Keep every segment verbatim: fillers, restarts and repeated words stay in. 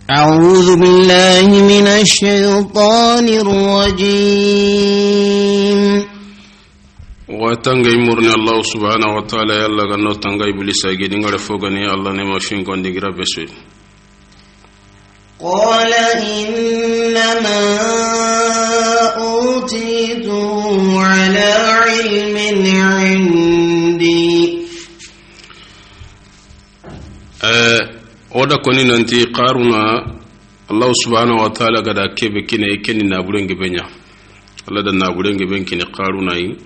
أعوذ بالله من الشيطان الرجيم وتنجي مرني الله سبحانه وتعالى يلا غنو تنجي بلسا جدين غرفوغني الله نما فين كون ديغرا بسوي قال إنما أوتيته على علم عندي oda koni nanti qaruna Allah subhanahu wa ta'ala gada kebe kine keni na burenge benya Allah da na burenge ben kine qaruna yi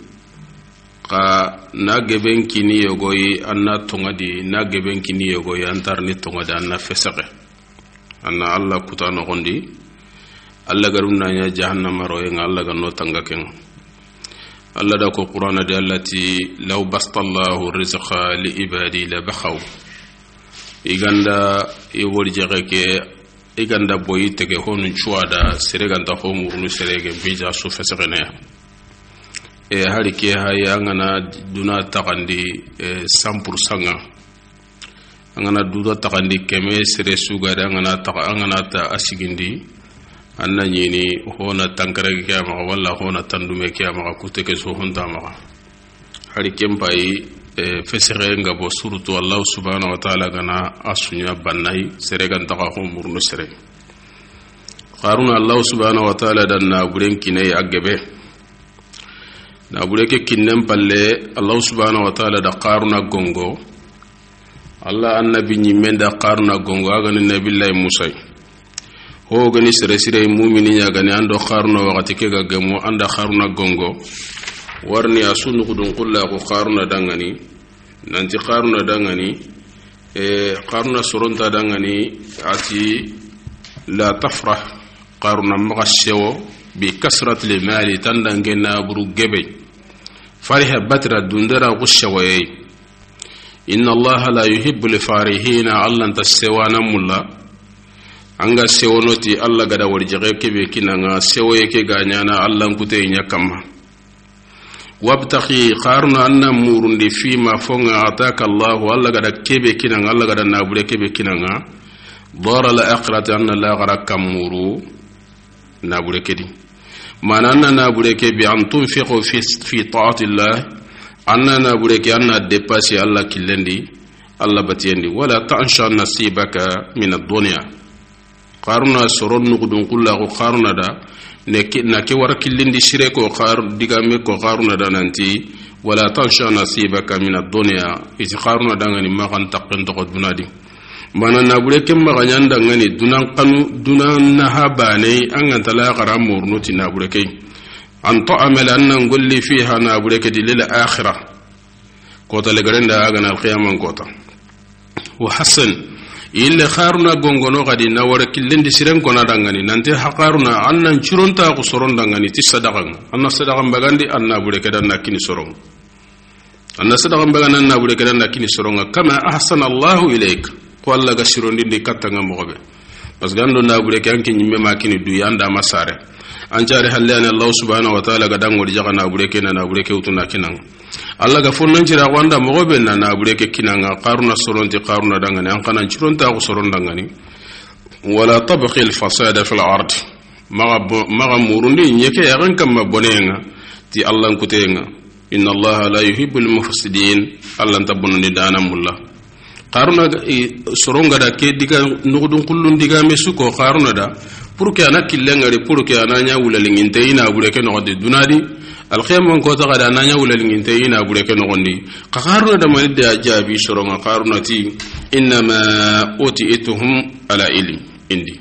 ka na geben kini yogoyi anna tongadi na geben kini yogoyi antar ni tongadi anna fesake anna Allah kutano gondi Allah garuna nya jahannama royen Allah ganno tanga ken Allah da ko qur'ana de allati law bastallahu rizqa li ibadi la bakhaw iganda e wori jageke iganda boyi tege honu chuada sereganta homu ru serege bija su fesegene e hari ke haya ngana duna takandi cent pour cent ngana duda takandi keme sere suga da ngana ta ngana ta asigindi anna nyini hona tankare ke ma walla hona tandume ke ma kuteke so honda ma hari kempai fesere nga bo suratu Allah subhanahu wa ta'ala gana asunya banai seregan taka ko murno sere qaruna Allah subhanahu wa ta'ala dan na buren kinai agebe na bureke kinnem palle Allah subhanahu wa ta'ala da qaruna gongo Allah annabi nyimen da qaruna gongo aga ni nabillahi Musa ho gani sere sere mu'mini nya gani ando qaruna wakati ke ga gemo anda qaruna gongo warni asunu kudun kulla ko qaruna dangani nanti qaruna dangani e qaruna soronta dangani ati la tafrah qaruna magashewo bi kasrat li mali tandangena buru gebe fariha batra dundara gushawaye inna allaha la yuhibbu al farihina allan tasewana mulla anga sewonoti alla gada warjege kebe kinanga sewoye ke ganyana allan kutey nyakama wabtaqi qarna anna murundi fima fonga ataka Allah walla gada kebe kinanga Allah gada nabure kebe kinanga dara la aqrat anna la gharaka muru nabure kedi manana nabure kebe an tunfiqu fi fi ta'ati Allah anna nabure ke anna depassi Allah kilendi Allah batiendi wala ta'sha nasibaka min ad-dunya qarna soron nugudun kullahu qarna da neki na ke war kilindi sire ko khar digame ko kharuna dananti wala tansha nasibaka min ad-dunya iti kharuna dangani ma kan taqin to dunadi mana na bure kem ma ganyanda ngani dunan kanu dunan nahabane an tala qaram murnuti na bure kay an ta'amala an ngulli fiha na bure ke dilil akhirah ko tale garenda aga na qiyamang kota wa hasan ille kharuna gongono gadi na wara killendi siren kona dangani nanti haqaruna annan churonta ko soron dangani ti sadaqan anna sadaqan bagandi anna bure kedan nakini soron anna sadaqan bagandi anna bure kedan nakini soron kama ahsana Allah ilayk ko alla ga sirondi ndi katanga mogobe parce gando na bure kanki nyimme makini du yanda masare an jare hallani Allah subhanahu wa ta'ala ga dangodi jaga na bure kenan na bure ke utuna kinan Allah ga fonnan jira wanda mogobe na na bure ke kinanga qaruna soronti qaruna dangani an kana chironta ko soron dangani wala tabqi al fasada fil ard maga maga murundi nyeke yaran kam bonenga ti Allah kutenga inna Allah la yuhibbul mufsidin Allah tabunni dana mulla qaruna soronga da ke diga nugudun kullun diga mesuko qaruna da pour que ana killenga pour que ana nya wulalinginte ina bure ke no de dunadi alkhiyam ko ta gada nanya wulalinginte ina bure ke no gondi qaruna da mani da jabi soronga qaruna ti inma utiituhum ala ilm indi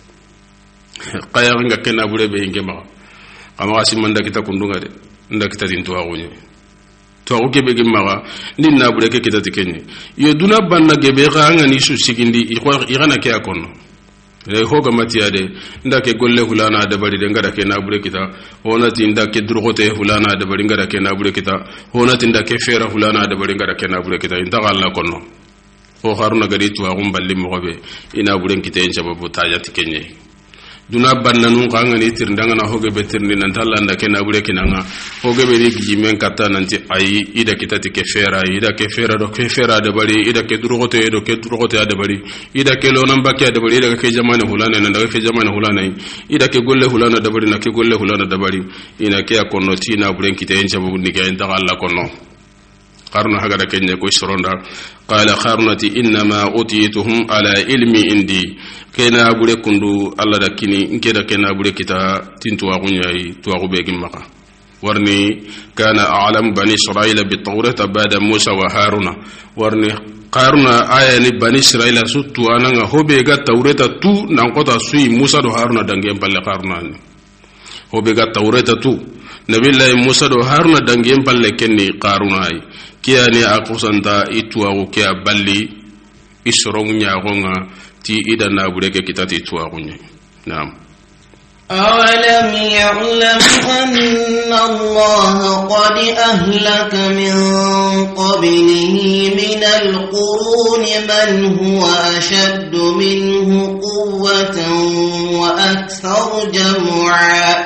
qayanga kena bure be ngema kama asimanda kita kundunga de nda kita tinto agunye to o gebe gemaga ninna bure ke kita tikenye yo duna banna gebe ga ngani su sigindi igana ke akono re hoga matiyade ndake golle hulana da bari de ngada ke na bure kita honati ndake durgote hulana da bari ngada ke na bure kita honati ndake fera hulana da bari ngada ke na bure kita inta Allah konno o haruna gadi to agum balli mo be ina buren kita en sababu tajati kenye duna bannanu kanga ni tirndanga na hoge be tirni nan tallanda ke na bure kinanga hoge be ni gimen kata nanti ayi ida kitati ke fera ida ke fera do ke fera de bari ida ke durogote do ke durogote de bari ida ke lonan bakke de bari ida ke jamane hulana nan daga ke jamane hulana ida ke golle hulana de bari na ke golle hulana de bari ina ke akono tina buren kite en jabu ni ke en ta Allah kono qarna haga da kenya ko soronda qala qarnati inma utituhum ala ilmi indi kena bure kundu alla da kini nke da kena bure kita tintu wa gunyai to wa be gimaka warni kana a'lam bani israila bi tawrata ba'da musa wa haruna warni qarna ayani bani israila suttu ananga hobe ga tawrata tu nan kota sui musa do haruna dange palle qarna hobe ga tawrata tu nabillahi musa do haruna dange palle kenni qaruna ay kiyani akusanta ituwa kia balli isrong nyagonga ti idana bureke kitati ituwa kunye naam awalam ya'lam anna allaha qad ahlaka min qablihi min alquruni man huwa ashaddu minhu quwwatan wa aktharu jam'a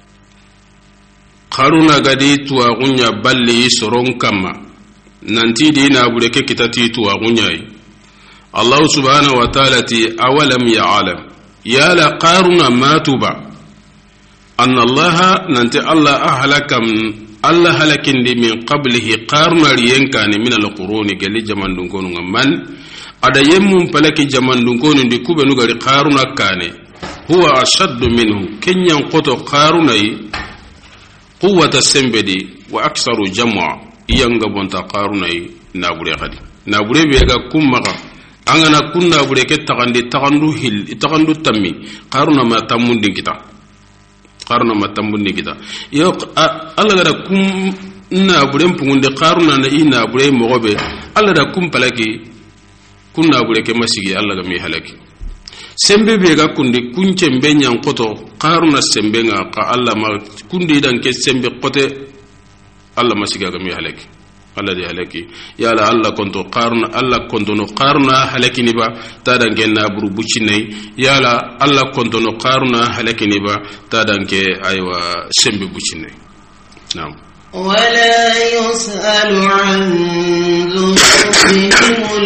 qaruna gadi tuwa kunya balli isrong kama nanti dina bureke kitati tuwa kunyai Allah subhanahu wa ta'ala ti awalam ya'lam ya la qaruna matuba anna Allah nanti Allah ahlakam Allah halakin di min qablihi qaruna riyankani min alquruni gali jamandun konu man ada yemmun palaki jamandun konu di kubenu gari qaruna kane huwa ashaddu minhu kenyan qoto qarunai quwwata sembedi wa aktharu jam'a iyanga bonta qarunai nabure khadi nabure be ga kummaga angana kunna bure ke tagandi tagandu hil tagandu tammi qaruna ma tamundi kita qaruna ma tamundi kita yo alla gara kum na bure mpungunde qaruna na ina bure mogobe alla da kum palaki kunna bure ke masigi alla ga mi halaki sembe be ga kundi kunce mbenya nkoto qaruna sembe nga ka alla ma kundi dan ke sembe kote Allah masiga ga mi halaki Allah di halaki ya la Allah konto qarna Allah konto no qarna halaki ni ba tadan ke na buru bucinai ya la Allah konto no qarna halaki ni ba tadan ke aywa sembe bucinai naam wala yusalu an dhunubihimul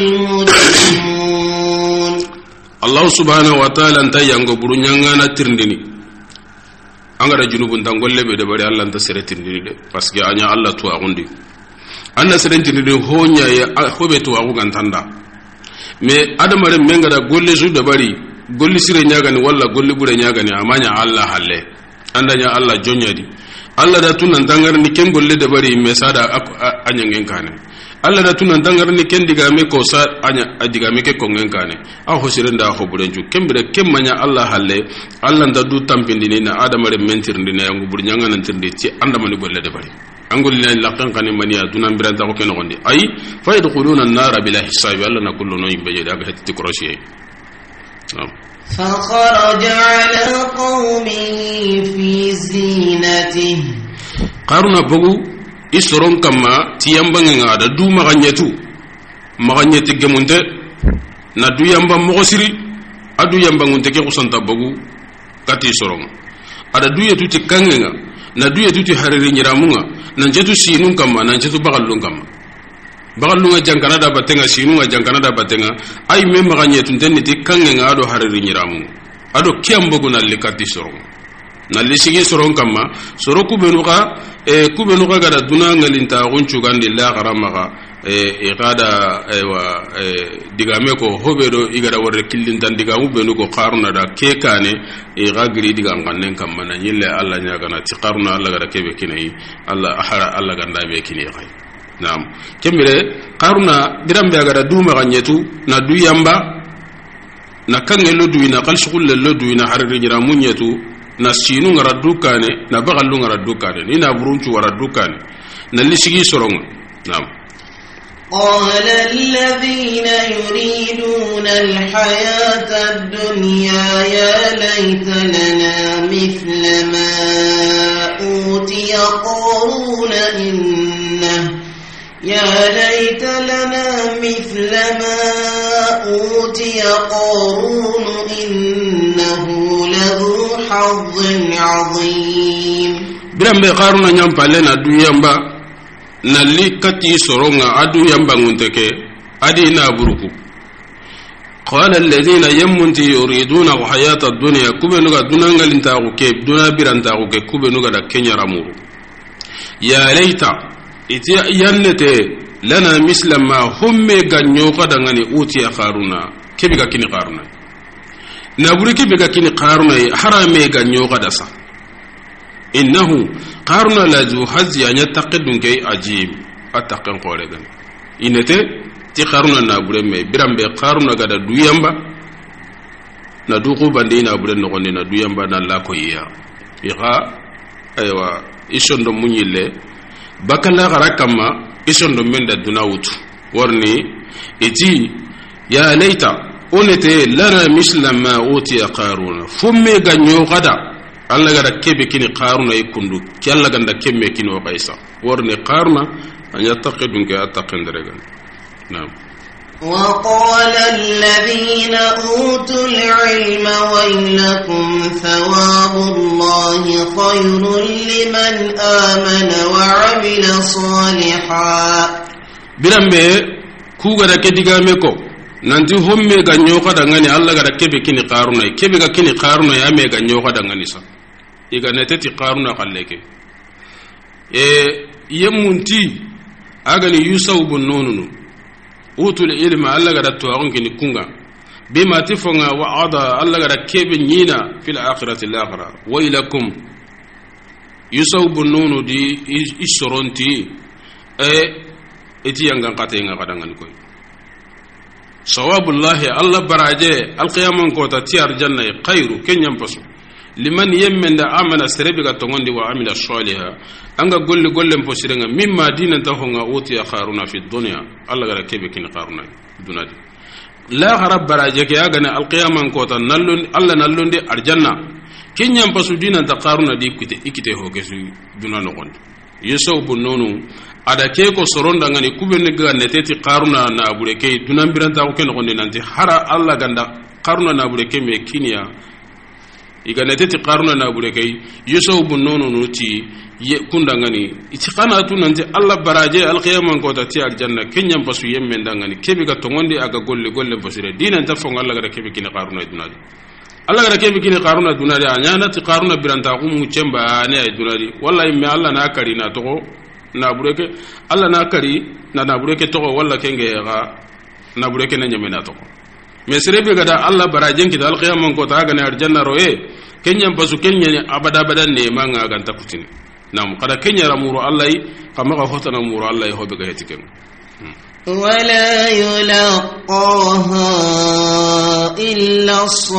mujrimun Allah subhanahu wa ta'ala ntayango buru nyangana tirndini angara junubun tangolle be de bari Allah nta seretindini de parce que anya Allah to agundi anna seretindini honya ya hobe to agu gantanda me adamare menga da golle su de bari golli sire nyaga ni walla golli bure nyaga ni amanya Allah halle andanya Allah jonyadi Allah da tunan dangar ni ken golle de bari me sada anya ngen kane Allah da tunan dangar ni ken diga me ko sa anya diga me ke ko ngen kane a ho sirenda ho burenju kembere kemmanya Allah halle Allah da du tampindini na adamare mentirndi na yangu bur nyanga nan tirndi ci andamani golle de bari angol ni laqan kan maniya dunan biranta ko ken gonde ay fa yadkhuluna an-nar bila hisabi Allah na kullu no yimbe je daga hetti kroshi فخرج على قومه في زينته قارنا بغو isron kama tiyambanga ngada du maganyetu maganyeti gemunte na du yamba mogosiri adu yamba ngunte ke kusanta bagu kati soron ada du yetu ti kangenga na du yetu ti hariri nyiramunga na jetu sinun kama na jetu bagallun kama bagallunga jankana da batenga sinunga jankana da batenga ay me maganyetu tenni ti kangenga ado hariri nyiramunga ado kiyambogu na likati soron na lisigi soron kama soro kubenuka e kubenuka gada duna ngalinta gonchu gandi la garamaga e gada ewa digame ko hobedo igada warre killintan digamu benuko qaruna da kekane e gagri diga ngannen kama na nyille alla nyaga na ti qaruna alla gada kebe kinai alla ahara alla ganda be kinai khay naam kembere qaruna dirambe gada duma ganyetu na du yamba na kangelo duina qalshul lelo duina harri jira munyetu na sinu ngara dukane na bagallu ngara dukane ni na burunchu wara dukane na lisigi soronga naam قال الذين يريدون الحياة الدنيا يا ليت لنا مثل ما أوتي قارون إنه يا ليت لنا مثل ما أوتي قارون إنه لذو حظ عظيم برام قارون نيام بالنا دويامبا نالي كتي سورونغا أدو يامبا نتكي أدي نابروكو قال الذين يمنتي يريدون الحياة الدنيا كوبنوغا دونانغا لنتاغو كيب دونا بيرانتاغو كيب كوبنوغا دا كينيا رامورو يا ليتا إتي ينتي لنا مثل ما هم غنيوغا دغاني أوتي قارون كيبيغا كيني قارون نابوري كيبيغا كيني قارون حرامي غنيوغا داسا إنه قارون لذو حظ يعني تقدم كي عجيب أتقن قولغا إنتي ti qaruna na bure me birambe qaruna gada duyamba na duku bande na bure no gonde na duyamba na la ko iya iga aywa isondo munyile bakala garakama isondo menda dunawutu warni iti ya laita onete lana misla ma uti qaruna fumme ganyo gada alla gada kebe kini qaruna ikundu kyalla ganda kemme kini o qaisa warni qaruna anya taqidun ka taqindaregan نعم. وقال الذين أوتوا العلم ويلكم ثواب الله خير لمن آمن وعمل صالحا برامبي كوغا كديغا ميكو nanti homme ga nyoka dangani alla ga kebe kini qaruna kebe ga kini qaruna ya me ga nyoka dangani sa iga neteti qaruna kalleke e yemunti agani yusawbun nonunu utul ilma alla gada to agon kini kunga bima tifonga wa ada alla gada kebe nyina fil akhirati al akhirah wa ilakum yusawbu nunu di isoronti e eti yanga kate nga kadangan koy sawabullahi alla baraje al qiyamon ko ta tiar janna khairu kenyam pasu liman yemmenda amana serebiga tongondi wa amila salihah anga golle golle mpo sirenga mimma dinan ta honga uti akharuna fi dunya alla gara kebe kin qaruna dunadi la gharab baraje ke agana alqiyaman ko tan nallun alla nallundi arjanna kinyam pasu dinan ta qaruna di kite ikite ho gesu dunano gondi yeso bunonu ada ke ko soronda ngani kubenne ga neteti qaruna na abure ke dunan biranta ko ken gondi nanti hara alla ganda qaruna na abure ke me kinya iganeteti qaruna na abure ke yeso bunonu nuti ye kundangani iti qanatu nanti alla baraje alqiyaman ko ta ti aljanna kenyam pasu yemmen dangani kebe ga tongondi aga golle golle fasire dinan ta fonga alla ga kebe kini qaruna dunadi alla ga kebe kini qaruna dunadi anyana ti qaruna biranta ko mu cemba ne ay dunadi wallahi me alla na kari na to na bureke alla na kari na na bureke to walla kenge ga na bureke na nyamena to me serebe ga da alla baraje ki dal alqiyaman ko ta ga ne aljanna roye kenyam pasu kenyane abada badan ne manga ga ta kutini نعم قد كنيا رمور الله كما غفتنا رمور الله هو بغيتكم ولا يلقاها إلا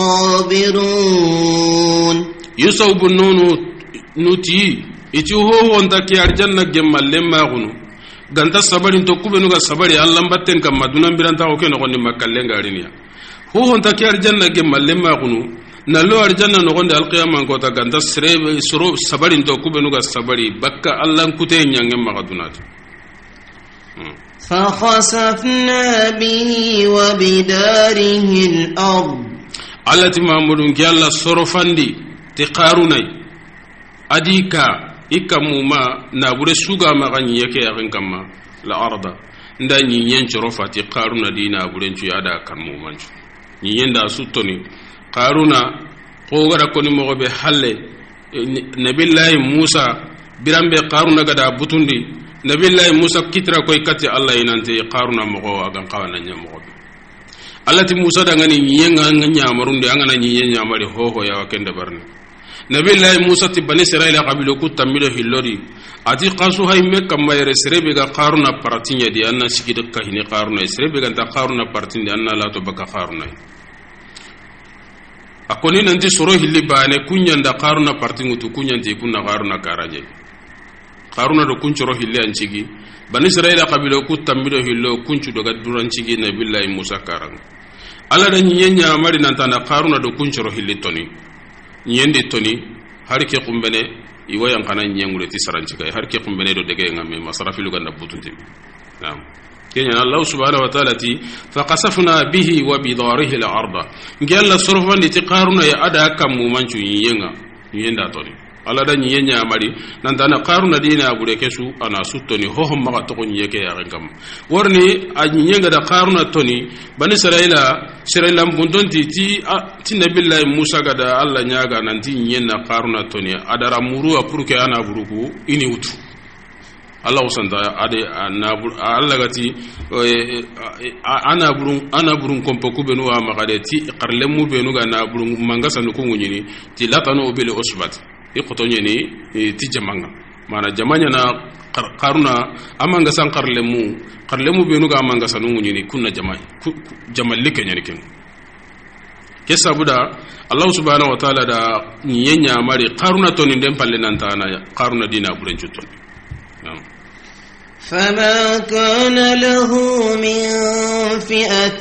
الصابرون يصوب النون نتي إتي هو أنتك يرجعنا جمال لما غنو غانتا صبرين تكوبنو صبري الله مبتن كما دونا بيرانتا وكن غني مكالين غارينيا هو أنتك يرجعنا جمال لما غنو nallo arjanna no gonde alqiyama ko ta ganda srebe soro sabarin to kubenu ga sabari bakka allan kute nyange magadunat fa khasafna bihi wa bidarihi al-ard allati mamudun ki alla soro fandi ti qarunai adika ikamuma na bure suga magani yake yakin kamma la arda ndani nyen choro fati qaruna dina bure ncu yada kan mu mancu nyenda sutoni qaruna qogara koni mogobe halle nabillahi musa birambe qaruna gada butundi nabillahi musa kitra koy katti allah inante qaruna mogo agan qawana nya mogobe allati musa dangani nyenga nya marundi angana nyenya mari hoho ya wakende barne nabillahi musa tibani israila qabilo kutamilo hillori ati qasu hay mekka mayre serebe ga qaruna partinya di anna sigide kahini qaruna serebe ga ta qaruna partindi anna la to baka qaruna akoni nanti soro hilli bane kunyanda qaruna partingutu kunyanti kunna qaruna karaje qaruna do kunchoro hilli anchigi bani israila qabilo kutamilo hillo kunchu do gaduranchigi nabillahi musa karang ala da nyenya mari nantana qaruna do kunchoro hilli toni nyende toni harke kumbene iwayan kana nyengure ti saranchika harke kumbene do dege ngame masarafilu ganda butunti naam kenya Allah subhanahu wa ta'ala ti fa qasafna bihi wa bidarihi al-arda ngella sorfan di qaruna ya ada kam mu manchu yenga yenda toni ala da nyenya mari nan dana qaruna dina bure kesu ana sutoni ho ho maka to nyeke ya ngam warni a nyenga da qaruna toni bani israila israila bundon ti ti ti nabillahi musa ga da Allah nyaga nan ti nyenna qaruna toni adara muru apurke ana buruku ini utu Allah usanta ade Allah gati ana burun ana burun kompo kubenu wa magade ti qarlemu benu ga na burun mangasa no kungunyini ti latano bil usbat iqotonye ni ti jamanga mana jamanya na qaruna amanga san qarlemu qarlemu benu ga mangasa no ngunyini kunna jamai jamallike nyani ken kesa buda Allah subhanahu wa ta'ala da nyenya mari qaruna tonin dem palle nan tana qaruna dina buren jutton فما كان له من فئة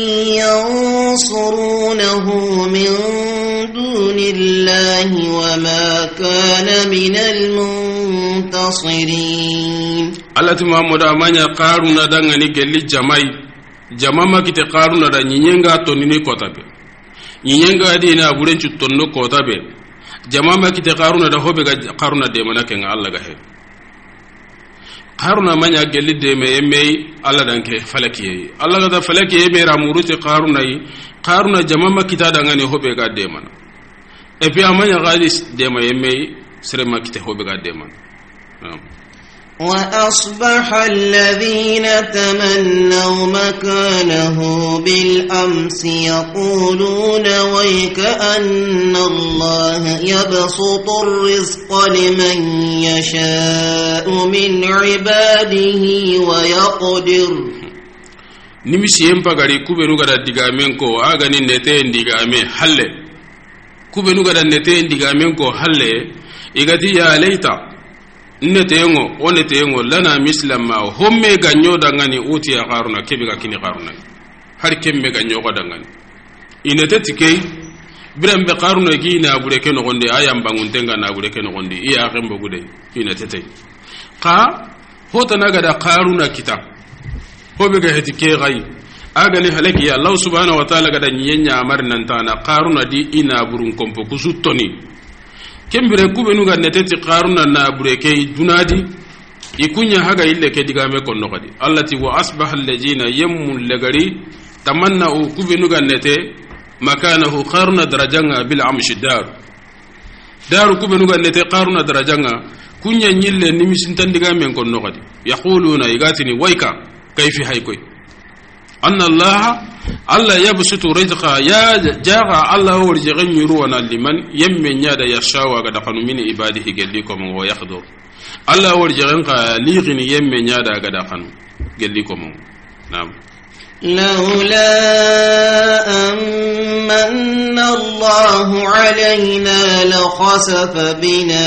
ينصرونه من دون الله وما كان من المنتصرين التي محمد أمانيا قارنا دعني قل جماي جماما كت قارنا دا نينغا تونيني كوتابي نينغا دينا بورين تونو كوتابي جماما كت قارنا دا هو بيغا قارنا ديمانا كن الله غهي qaruna manya gelli de me emme alla danke falaki alla ga da falaki me ramuruti qaruna yi qaruna jamama kita dangane hobe ga de man e fi amanya galis de me emme sere makite hobe ga de man وأصبح الذين تمنوا مكانه بالأمس يقولون ويكأن الله يبسط الرزق لمن يشاء من عباده ويقدر nimisi yempa gari kubenu gada digamen ko aga ni nete ndigame halle kubenu gada nete ndigame ko halle igati ya laita netengo onetengo lana mislama homme ganyo dangani uti ya qaruna kebe ga kini qaruna har kemme ganyo ga dangani inete tikei biram be qaruna gi na bure ke no gonde ayam bangun tenga na bure ke no gonde iya xembo gude inete tay qa hota naga da qaruna kita hobe ga hetike gai aga ni halaki ya Allah subhanahu wa ta'ala ga da nyenya amar nan tana qaruna di ina burun kompo kusutoni kembire kubenu ga neteti qaruna na bureke dunadi ikunya haga ille ke digame konno kadi allati wa asbaha allazina yammun lagari tamanna kubenu ga nete makanahu qaruna darajanga bil amshi dar daru kubenu ga nete qaruna darajanga kunya nyille nimisin tan digame konno kadi yaquluna igatini waika kayfi haykoy anna allah alla yabsutu rizqa ya jaga allah warjigan yuruwana liman yammen yada yashawa ga dakanu min ibadihi gallikum wa yaqdur allah warjigan ka liqin yammen yada ga dakanu gallikum na'am لولا أمن الله علينا لخسف بنا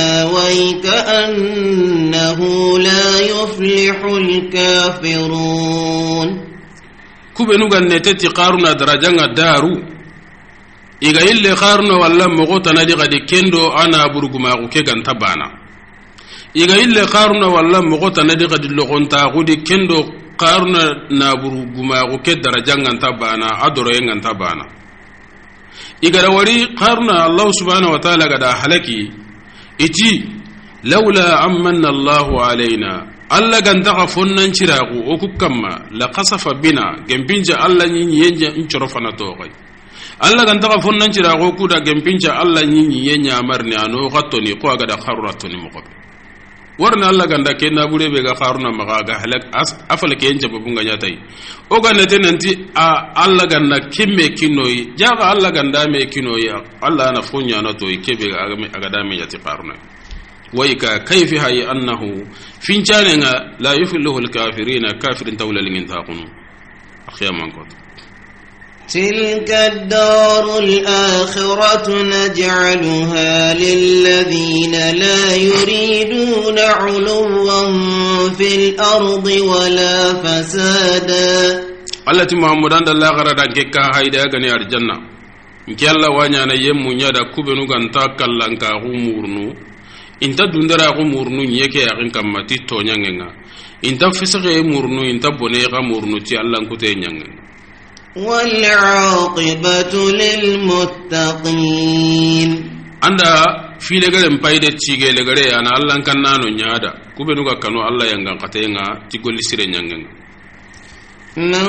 ويكأنه لا يفلح الكافرون kubenu ganne teti qaruna darajanga daru iga ille qaruna walla mogota nadi gadi kendo ana burguma ko ke ganta bana iga ille qaruna walla mogota nadi gadi logonta gudi kendo qaruna na burguma ko ke darajanga tabana adoro yenga bana iga wari qaruna Allah subhanahu wa ta'ala gada halaki iti laula amanna Allah alaina alla ganta ka fonnan ciragu o kukamma la qasafa bina gembinja alla nyinyi yenja incoro fana to kai alla ganta ka fonnan ciragu ku da gembinja alla nyinyi yenya marni ano gatoni ko aga da kharuratoni mo ko warna alla ganda ke na bure be ga kharuna maga ga halak afal ke yenja babunga nyatai o ga nete nanti a alla ganda kimme kinoyi jaga alla ganda me kinoyi alla na fonya na to ikebe aga da me yati kharuna ويكا كيف هي أنه فين جاننا لا يفله الكافرين كافر تولى لمن تاقن أخيا من قد تلك الدار الآخرة نجعلها للذين لا يريدون علوا في الأرض ولا فسادا التي محمد عند الله غرد كيكا هيدا غني الجنة إن الله وانيانا يمو نيادا كوبنو غانتا كالانكا غمورنو inta dundara ko murnu nyeke ya kan kamma ti to nyangenga inta fisage murnu inta bone ga murnu ti Allah ku te nyangenga wal aqibatu lil muttaqin anda file gare mpayde cige le gare ana Allah kan nano nyaada kubenu ga kanu Allah yanga katenga ti golli sire nyangenga من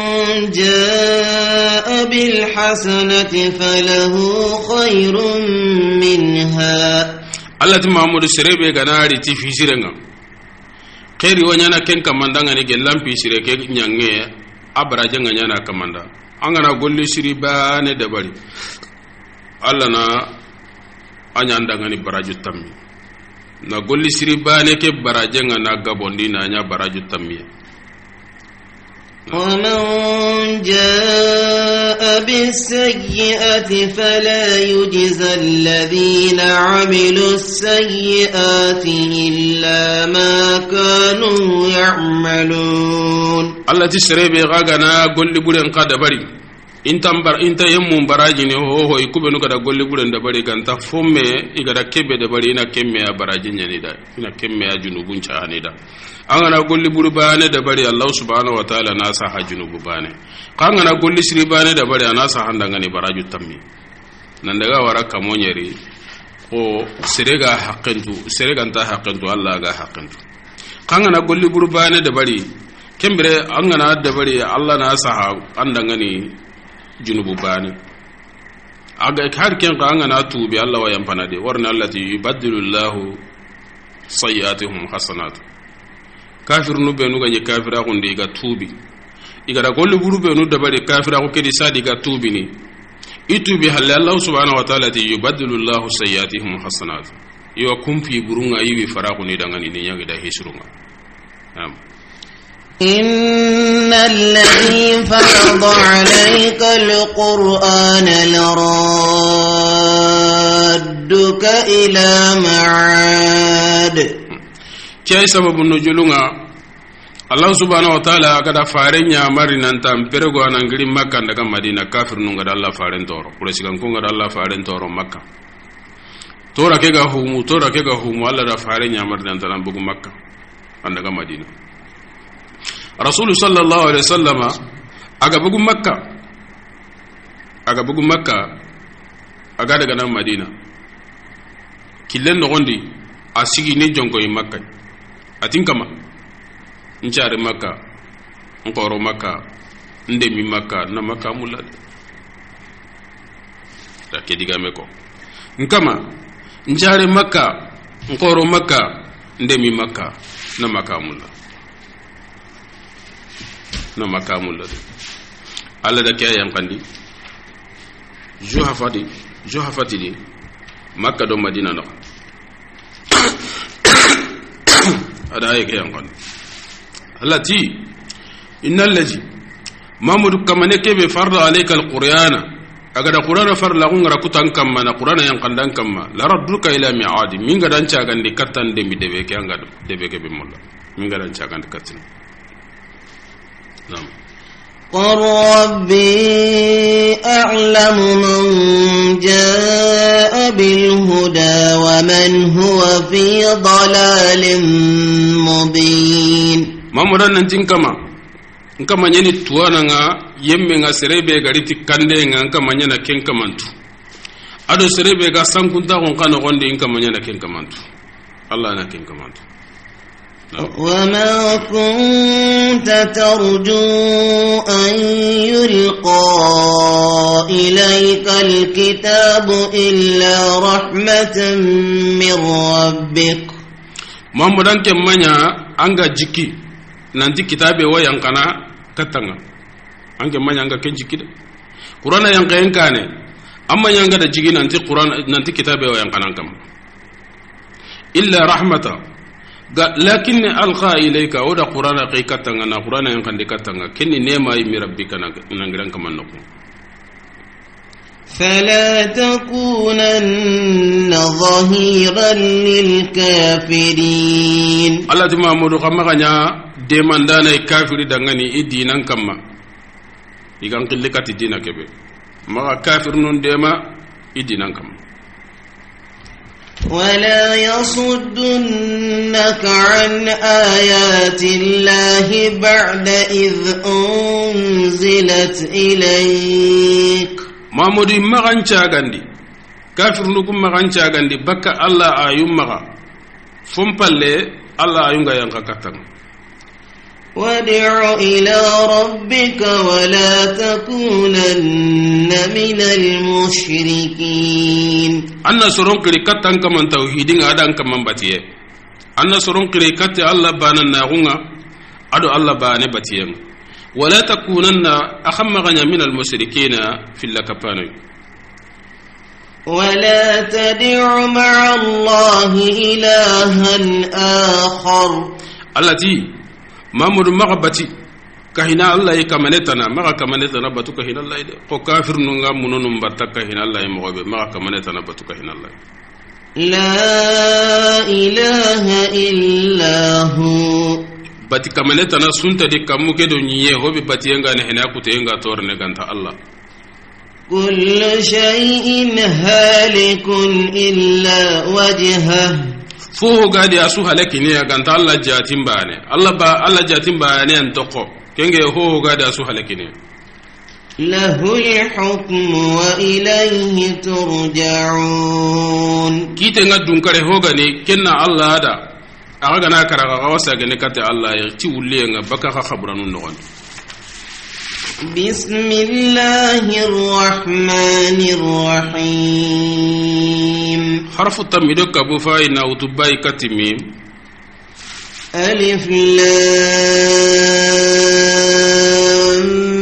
جاء بالحسنة فله خير منها Allah ti Muhammadu serebe ganari ti fisirenga khairi wanyana ken kamandanga ne gelam pisire ke nyange abraje nganyana kamanda angana golli siri bane dabari Allah na anyanda ngani baraju tammi na golli siri bane ke baraje ngana gabondi na nya baraju tammi ومن جاء بالسيئة فلا يجزى الذين عملوا السيئات إلا ما كانوا يعملون الله تسربي غاغنا قل لي بولن قد بري انت امبر انت يمم براجي هو هو يكوبنو كدا قل لي بولن دبري كانتا فومي يغدا كيبه دبري نا كيمي براجي ني دا نا كيمي جنوبون چاني دا angana golli buru bane da bari Allah subhanahu wa ta'ala na sa hajunubu bane kangana golli siri bane da bari ana sa handanga ni baraju tammi nan daga waraka monyeri ko sirega haqqentu sirega anta haqqentu Allah ga haqqentu kangana golli buru bane da bari kembere angana da bari Allah na sa handanga ni junubu bane aga har ken kangana tubi Allah wa yampana de warna allati yubaddilu Allahu sayyi'atihum hasanat kafir nu benu ganye kafira ko ndi ga tubi igara golli buru benu dabari kafira ko kedi sadi ga tubi ni itubi hal Allah subhanahu wa ta'ala ti yubaddilu Allah sayyatihim hasanat yo kum fi burunga yiwi faraqu ni dangani ni nyanga da hisrunga am إن الذي فرض عليك القرآن لرادك إلى معاد كي سبب النجلونga Allah subhanahu wa ta'ala kada farenya mari nan tam perego anangiri Makka daga Madina kafir nu ngada Allah faren toro kula sigan ko ngada Allah faren toro Makka tora ke ga humu tora ke ga humu Allah da farenya mari nan tan bugu Makka daga Madina Rasul sallallahu alaihi wasallama aga bugu Makka aga bugu Makka aga daga nan Madina killen no gondi asigi ni jonko yi Makka atin kama nchare Makka nkoro Makka ndemi Makka na Makka mulla da ke diga meko nkama nchare Makka nkoro Makka ndemi Makka na Makka mulla na Makka mulla alla da ke yan kandi juhafati juhafati di Makka do Madina no ada ay ke yan kandi التي إن الذي محمد كما نكبي فرض عليك القرآن أجد القرآن فرض لغون ركوتان كما القرآن ينقلن كما لا ردك إلى ميعاد من قد أنت أجد كتان دم دبيك أنقد دبيك بمولا من قد أنت أجد كتان نعم قل ربي أعلم من جاء بالهدى ومن هو في ضلال مبين mamudan nan tin kama nkama nyani tuwana nga yemme nga serebe gariti kande nga nkama nyana ken kamantu ado serebe ga sankunta kon kana gonde nkama nyana ken kamantu Allah na ken kamantu وما كنت ترجو أن يلقى إليك الكتاب إلا رحمة من ربك mamudan kemanya anga jiki nanti kitabe wa yankana katanga ange manya anga ken jiki qur'ana yanka yankane amma yanga da jigi nanti qur'an nanti kitabe wa yankana kam illa rahmata lakin alqa ilayka wa da qur'ana kai katanga na qur'ana yankan de katanga kenni nema yi mi rabbika nangiran kaman nako فلا تكونن ظهيرا للكافرين الله تما مودو خما غنيا demandana e kafiri dangani e dinan kamma igan qille kati dina kebe ma kafir nun dema e dinan kamma ولا يصدنك عن آيات الله بعد إذ أنزلت إليك mamudi magan cagandi kafir nukum magan cagandi bakka Allah ayum maga fompalle Allah ayunga yanka katang وادع إلى ربك ولا تكونن من المشركين anna soron kiri kattan kaman tauhidin adan kaman batiye anna soron kiri katte Allah banan nagunga ado Allah bane batiye wala takunanna akhamma ganya min almushrikina fil lakapani ولا تدع مع الله إلها آخر التي mamudu maga bati kahina Allah yi kamanetana maga kamanetana batu kahina Allah de ko kafir nunga mununum batta kahina Allah yi mogobe maga kamanetana batu kahina Allah la ilaha illa hu bati kamanetana sunta de kamuke do nyiye hobe bati yenga ne hena kute yenga torne ganta Allah kullu shay'in halikun illa wajhahu fo gadi asu halakini ya ganta Allah jatin bane Allah ba Allah jatin bane an toko kenge ho gadi asu halakini lahu al-hukm wa ilayhi turja'un kite ngadun kare ho gani kenna Allah da aga gana karaga wasa gane kate Allah ya ti wulle nga baka ka khabranun no بسم الله الرحمن الرحيم حرف التمهيد كابو فاينا وتباي كتميم ألف لام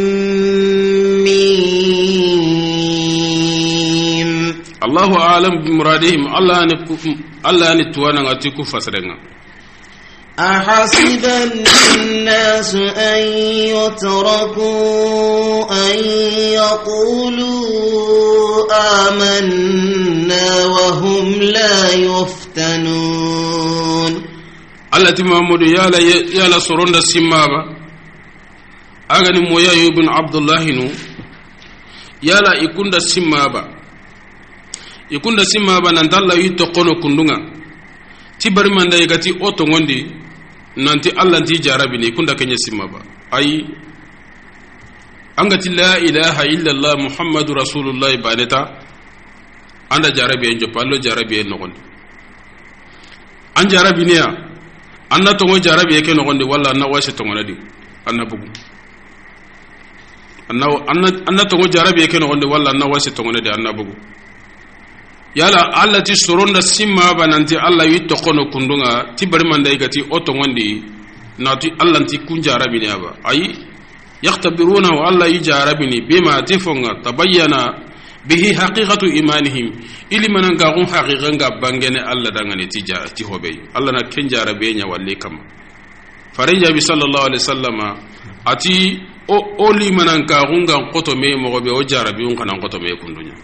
ميم الله أعلم بمرادهم الله نكف الله نتوانا غتيكو فسرنا أحسب الناس أن يتركوا أن يقولوا آمنا وهم لا يفتنون التي محمد يالا يالا سرون السمابة أغني مويا ابن عبد الله نو يالا يكون السمابة يكون السمابة نندلا يتقون كندونا تبر من دايكتي أوتو غندي nanti Allah nti jarabi ni kunda kenya simaba ay angati la ilaha illa Allah muhammadu rasulullah baneta anda jarabi en jopallo jarabi en nogon an jarabi niya anna to mo jarabi ke nogon de walla anna wasi to ngadi anna bugu anna anna anna to mo jarabi ke nogon de walla anna wasi to ngadi anna bugu yala Allah ti soronda simma bananti Allah wi to kono kundunga ti bari mandai gati oto ngondi nati Allah ti kunjarabi ne aba ay yaqtabiruna wa Allah yijarabini bima tifunga tabayyana bihi haqiqatu imanihim ili mananga gun haqiqanga bangene Allah dangane ti ja ti hobe Allah na kenjarabe nya walle kam farija bi sallallahu alaihi wasallama ati o oli mananga gunga qoto me mo gobe o jarabi un kana qoto me kundunya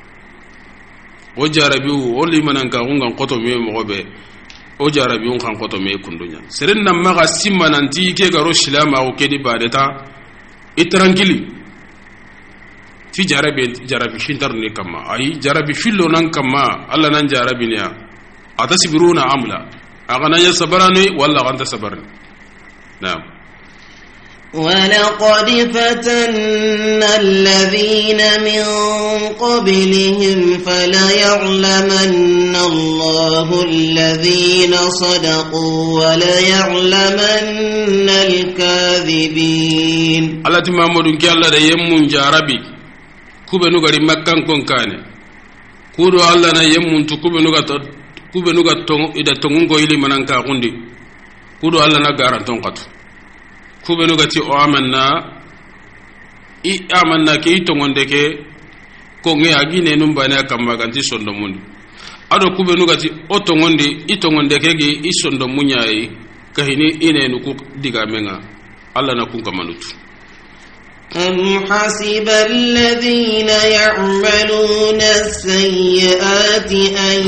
o jarabi o limanan ka ngan qoto me mo be o jarabi on kan qoto me kundunya seren nam maga simmananti ke garo shilama o kedi badeta itranquili ti jarabi jarabi shintar ne kama ay jarabi fillo nan kama alla nan jarabi ne atasbiruna amla agana ya sabarani walla ganta sabarni na'am ولقد فتنا الذين من قبلهم فليعلمن الله الذين صدقوا وليعلمن الكاذبين التي محمد كي الله ده يمون جاربي كوبنو غري مكان كون كانه كودو الله نا يمون تو كوبنو غات كوبنو غات تون ادا تونغو يلي منانكا غوندي كودو الله نا غارانتون قاتو kubenu gati o amanna i amanna ke itongonde ke ko nge agine num bana kamba ganti sondo mundi ado kubenu gati o tongonde itongonde ke ge isondo munyai kahini ine nuku digamenga alla na kunka manutu أم حسب الذين يعملون السيئات أن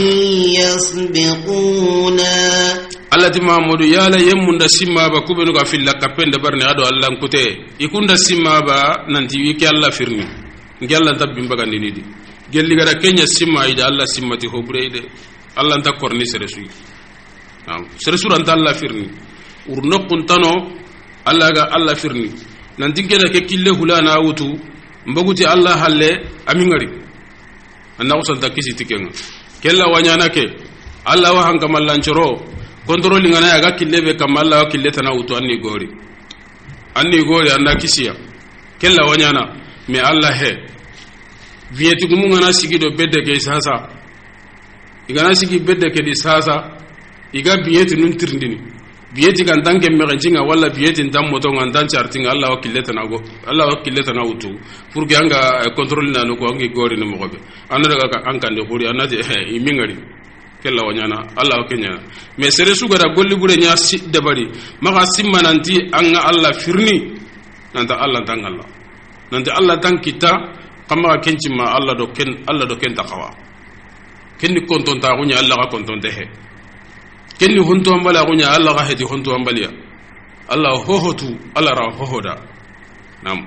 يسبقونا allati mamudu yala yemmunda simma ba kubenu ga filla kapende barne ado Allah nkute ikunda simma ba nanti wiki Allah firni ngi Allah tabbi mbagandi nidi gelli gara kenya simma ida Allah simmati hobre ide Allah nta korni sere suyi nam sere sura nta Allah firni urno kuntano Allah ga Allah firni nan tingeda ke kille hulana wutu mbaguti Allah halle amingari anna usanta kisi tikenga kella wanyana ke Allah wa hanga mallancoro controlling ana ya ga kille be kam Allah wa kille tana wutu anni gori anni gori anda kisiya kella wanyana me Allah he vieti gumu ngana sigi do bedde ke sasa igana sigi bedde ke di sasa iga bieti nun tirndini bieti kan tanke me ganjinga wala bieti ndam moto ngan chartinga Allah wakille tana go Allah wakille tana wutu pour que anga contrôle na no ko ngi gori no mo be anada ka ankande huri anati e imingari kella wanyana Allah wakenya me sere su gara golli bure nya si debari maka simmananti anga Allah firni nanta Allah tan Allah nanta Allah tan kita kama kenci ma Allah do ken Allah do ken takawa kenni konton ta gunya Allah ka konton de he kenni honto ambala gunya Allah ka hedi honto ambaliya Allah hohotu Allah ra hohoda nam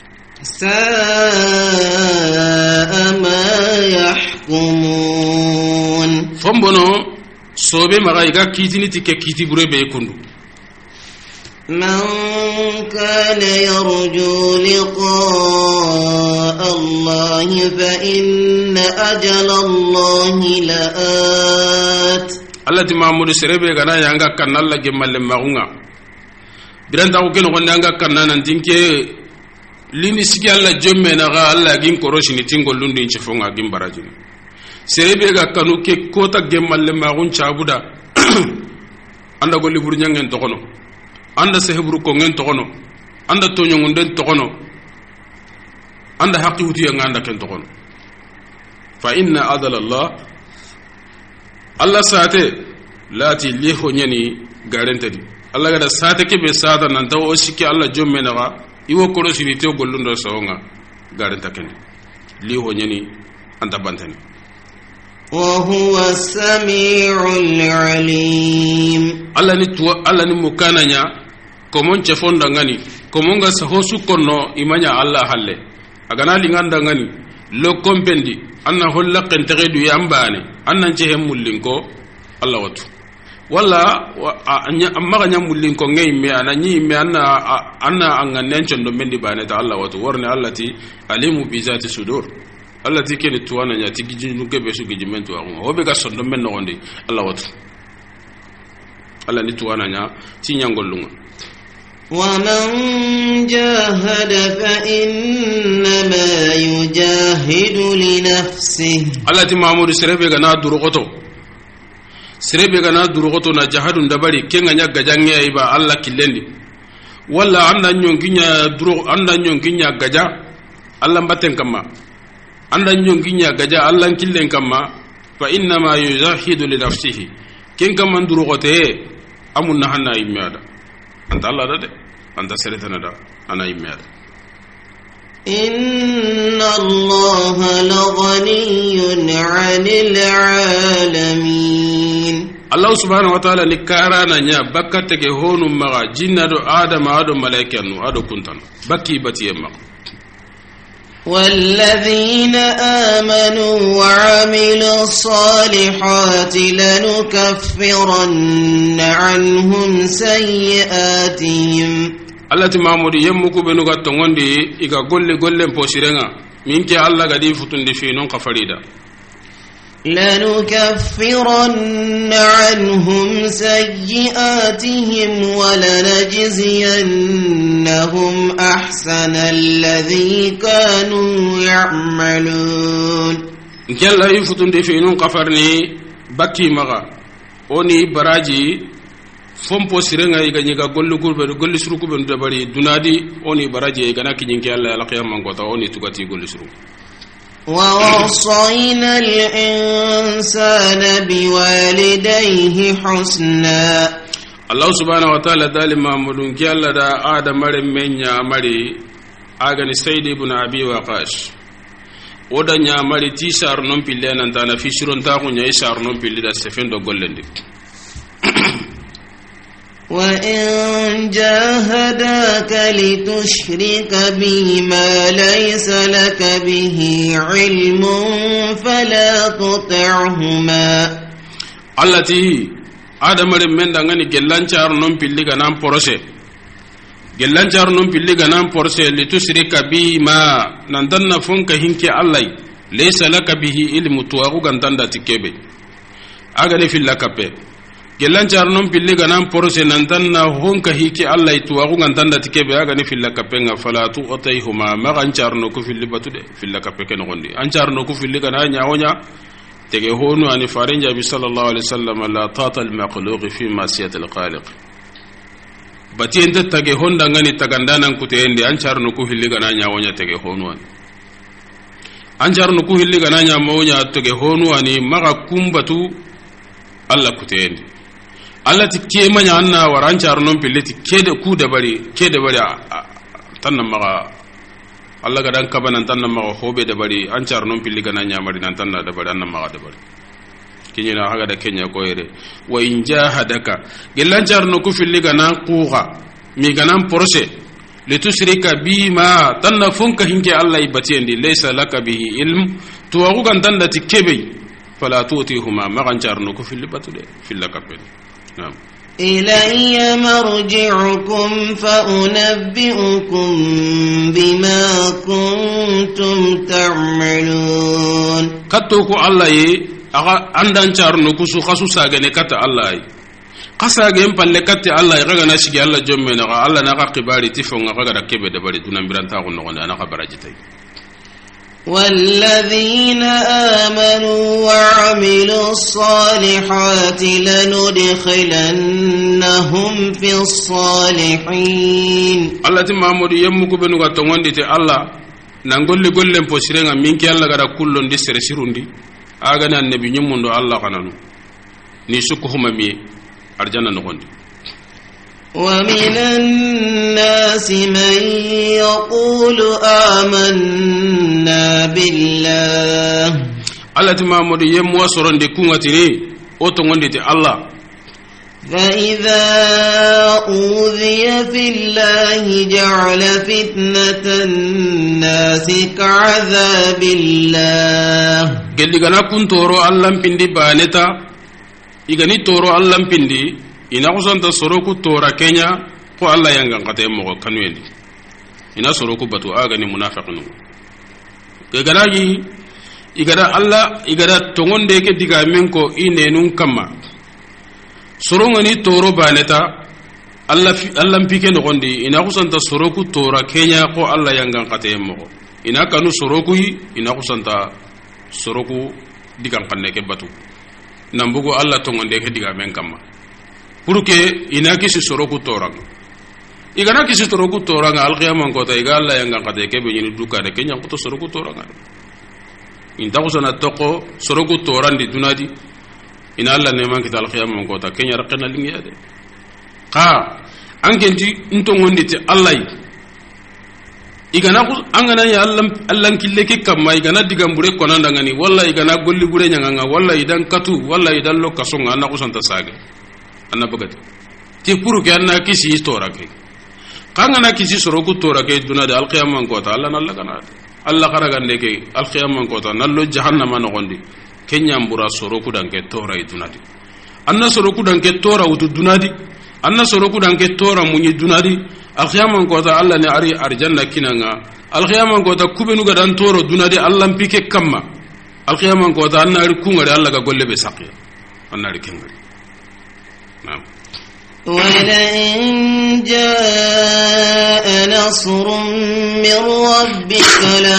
sa'a ma yahkumun fombono sobe maga iga kitini tike kiti bure be kundu من كان يرجو لقاء الله فإن أجل الله لآت الله تمامود سربي غنا يانغا كان الله جمال ماغونغا برانتا ko ken wonde anga kanna nan dinke lini sigi Allah jomme na ga Allah gin koroshi ni tingol lundu inche fonga gin baraji serebe ga kanu ke kota gemmal maagun chabuda anda golli buru nyangen tokono anda sehebru ko ngen tokono anda tonyo ngunden tokono anda haqqi huti nga anda ken tokono fa inna adala Allah Allah saate lati liho nyani garantadi Allah gada saate ke be saata nan taw o sikki Allah jomme naga iwo koro sini te gollundo sawnga garanta ken liho nyani anda bantani وهو السميع العليم Allah ni tuwa Allah ni mukananya komon chefonda ngani komonga sahosu konno imanya Allah halle agana linganda ngani lo kompendi anna holla qenteredu yambane anna jehe mullinko Allah watu wala amma ganya mullinko ngey me ananyi me anna anna anganen chondo mendi bane ta Allah watu warne allati alimu bi zati sudur Allah tikene tuwana nya tigiji nuke besu gijimento agun obe ga sondo men nondi Allah watu Allah ni tuwana nya tinyangolunga ومن جاهد فإنما يجاهد لنفسه Allah ti mamuru serebe ga na durugoto serebe ga na durugoto na jahadun dabari kenga nya gajange iba Allah killendi walla anda nyonginya duru anda nyonginya gaja Allah mbaten kama anda nyonginya gaja Allah killen kama fa inna ma yujahidu li nafsihi ken kama durugote amunna hanna imada anta Allah da de anta seretana da ana imada إن الله لغني عن العالمين Allah subhanahu wa ta'ala ni karana nya bakate ke honu maga jinna do adam ado malaika no ado kuntan bakki bati yamma والذين آمنوا وعملوا الصالحات لنكفرن عنهم سيئاتهم Allah ti mamudi yemmuku benu ga tongondi iga golle golle posirenga minke Allah ga di futundi fi non ka farida لنكفرن عنهم سيئاتهم ولنجزينهم أحسن الذي كانوا يعملون nke Allah yi futundi fi non ka farni bakki maga oni baraji fompo sirenga iga nyiga gollu gurbe golli suru ko ben dabari dunadi oni baraji iga nakinyi Allah al qiyam ngota oni tugati golli suru ووصينا الإنسان بوالديه حسنا الله سبحانه وتعالى ذلك مامودون كي الله دا آدم مري منيا مري آغاني سيد ابن أبي وقاش ودا نيا مري تيسار نمبي لنا تانا في شرون تاغو نيا يسار نمبي لدا سفين دو غولندي وإن جاهداك لتشرك بي ما ليس لك به علم فلا تطعهما allati adamare men dangani gellancar non pilli ganan porose gellancar non pilli ganan porose litusrika bi ma nan danna fonka hinke allai laysa laka bihi ilmu tuwagu gantanda tikebe agane filla kape gellancar non pilli ganan porose nan danna honka hiki allai tuwagu gantanda tikebe agane filla kape nga fala tu otayhuma magancar no ku filli batude filla kape ken gondi ancar no ku filli gana nyawonya tege honu ani farinja bi sallallahu alaihi wasallam la tata al makhluq fi ma'siyati al khaliq bati ente tage honda ngani tagandanan kuteende ancar no ku hilli gana nyawonya tege honu ani ancar no ku hilli gana nyawonya tege honu ani maga kumbatu alla kuteende alla tikke manya anna warancar non pilleti kede ku da bari kede bari tanna maga alla gadan kabanan tanna maga hobe da bari ancar non pilli gana nyamari nan tanna da bari anna maga da bari kinyina haga da kenya ko yere wa in jahadaka gelancar no ku filli gana quqa mi ganan porose litusrika bima tanna funka hinke alla ibatiyendi laysa laka bihi ilm tuwagu kan tanda tikebe fala tutihuma magancar no ku filli batude fillaka pen na'am إلي مرجعكم فأنبئكم بما كنتم تعملون كتوكو الله أغا عندن شارنو كسو خسو ساغني كتا الله قساغن بالله كتا الله غا ناشي الله جومنا الله نغا قباري تيفون غا ركبه دبري دون برانتا غنو انا خبرجتي والذين آمنوا وعملوا الصالحات لندخلنهم في الصالحين الله تمامود يمكو بنو غتوندي الله نانغولي غولم بوسيرنغا مينكي الله غدا كولون دي سرسيروندي اغانا النبي نيموندو الله خنانو ني سوكو همامي ارجانا نغوندي ومن الناس من يقول آمنا بالله الله تمامود يمو سورندي كونغاتيني اوتونغوندي الله فإذا أوذي في الله جعل فتنة الناس كعذاب الله قال لي غنا كنتورو الله بندي بانتا igani toro Allah pindi ina kusanta soroku tora kenya ko Allah yangan kata mo kanwendi ina soroku batu aga ni munafiqun ke garagi igara Allah igara tongonde ke diga men ko inenun kamma soronga ni toro baneta Allah Allah pike no gondi ina kusanta soroku tora kenya ko Allah yangan kata mo ina kanu soroku ina kusanta soroku digan kanne ke batu nambugo Allah tongonde ke diga men kamma pour que ina kisi soroku torang igana kisi soroku torang alqiyamam ko ta igalla yanga kate ke be ni duka de kenya ko to soroku torang inta ko sana toko soroku torang di dunadi ina Allah ne man kita alqiyamam ko ta kenya raqana lingiya de qa angenti ntongondi te Allah igana ko angana ya Allah Allah kille ke kamma igana digambure konanda ngani wallahi igana golli gure nyanga wallahi idan katu wallahi idan lokasonga na ko santa sage anna bagati ti puru ke anna kisi tora ke kanga na kisi soroku tora ke duna de alqiyamam ko ta Allah nalla kana Allah karaga ndeke alqiyamam ko ta nallo jahannama no gondi kenya mbura soroku danke tora idunadi anna soroku danke tora utu dunadi anna soroku danke tora munyi dunadi alqiyamam ko ta Allah ne ari arjanna kinanga alqiyamam ko ta kubenu ga dan toro dunadi Allah mpike kamma alqiyamam ko ta anna ari kungare Allah ga golle be saqiya anna ari kengari نعم ولئن جاء نصر من ربك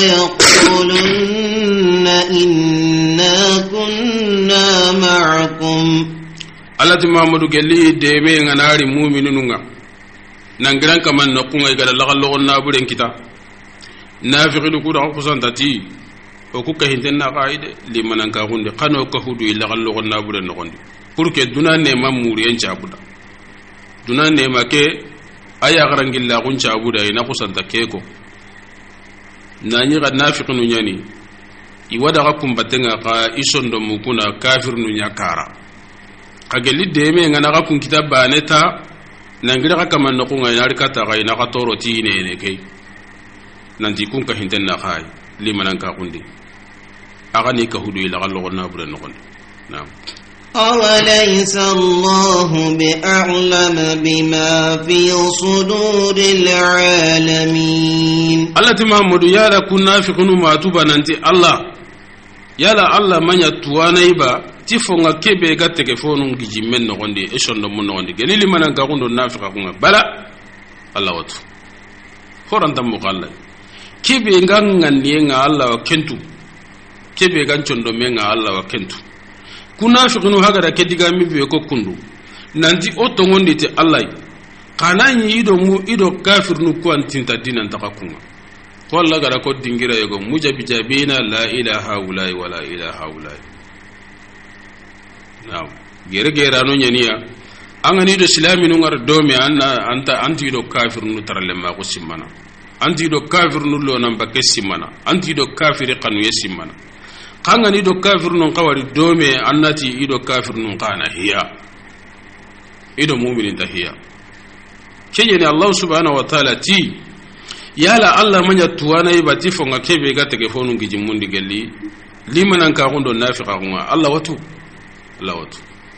ليقولن إنا كنا معكم alati mamadou gelli debe nganari mu'minununga nangiran kaman nakunga igara lagal logon naburen kita nafiqidu kuda kusantati o ku kahinten na qaide limanan ka hunde kano ka hudu ilagal logon naburen nogondi pour que duna ne mamuri en chabuda duna ne make aya garangilla gun chabuda ina kusanta keko nani ga nafiqunu nyani iwada ga kumbatenga ka isondo mukuna kafir nu nyakara kageli deme ngana ga kun kitaba neta nangira ka kaman no kunga ina rikata ga ina ka toro ti ne ne kai nanti kun ka hinten na kai limanan ka kundi aga ni ka hudu ila gallo na bure no kon naam أوليس الله بأعلم بما في صدور العالمين الله تمامد يالا كنا في كنو ما توبا ننتي الله يالا الله من يتوانا يبا تفونغا كيبه غاتك فونو جي من نغوندي اشون دو من نغوندي غليلي من غاغوندو نافقا كونغا بلا الله واتو فوران تام مقال كيبه غانغاندي nga الله وكنتو كيبه غانچوندو menga الله وكنتو kuna shukunu hagara kediga mibiwe ko kundu nanti oto ngondi te Allah kananyi ido mu ido kafir nu ko antinta dinan takakunga ko Allah gara ko dingira yego mujabi jabina la ilaha illa wa la ilaha illa naw gere gere anu nyaniya angani do islami nu ngar domi anna anta anti do kafir nu taralle ma ko simmana anti do kafir nu lo namba ke simmana anti do kafir qanu yesimana kangani do kafir non qawari dome annati ido kafir non qana hiya ido mu'minin tahiya kiyeni Allah subhanahu wa ta'ala ti yala Allah manya tuwana ibati fonga kebe gate ke fonu giji mundi gelli limanan ka gondo nafiqa kunga Allah watu Allah watu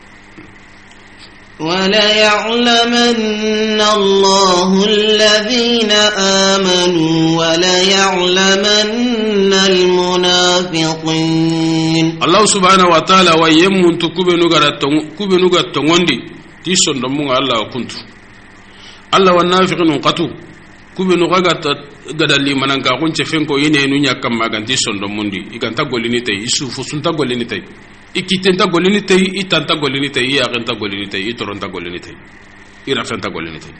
ولا يعلمن الله الذين آمنوا ولا يعلمن المنافقين الله سبحانه وتعالى ويمن تكبنو غراتون كبنو غاتونغوندي تيسون دمو الله كنتو الله والنافقين قتو كبنو غاغاتا gadali mananga kunche fenko yene nu nyakam maganti sondo mundi iganta golini tay isufu sunta golini tay ikitenta golini tay itanta golini tay yaqenta golini tay itoronta golini tay irafenta golini tay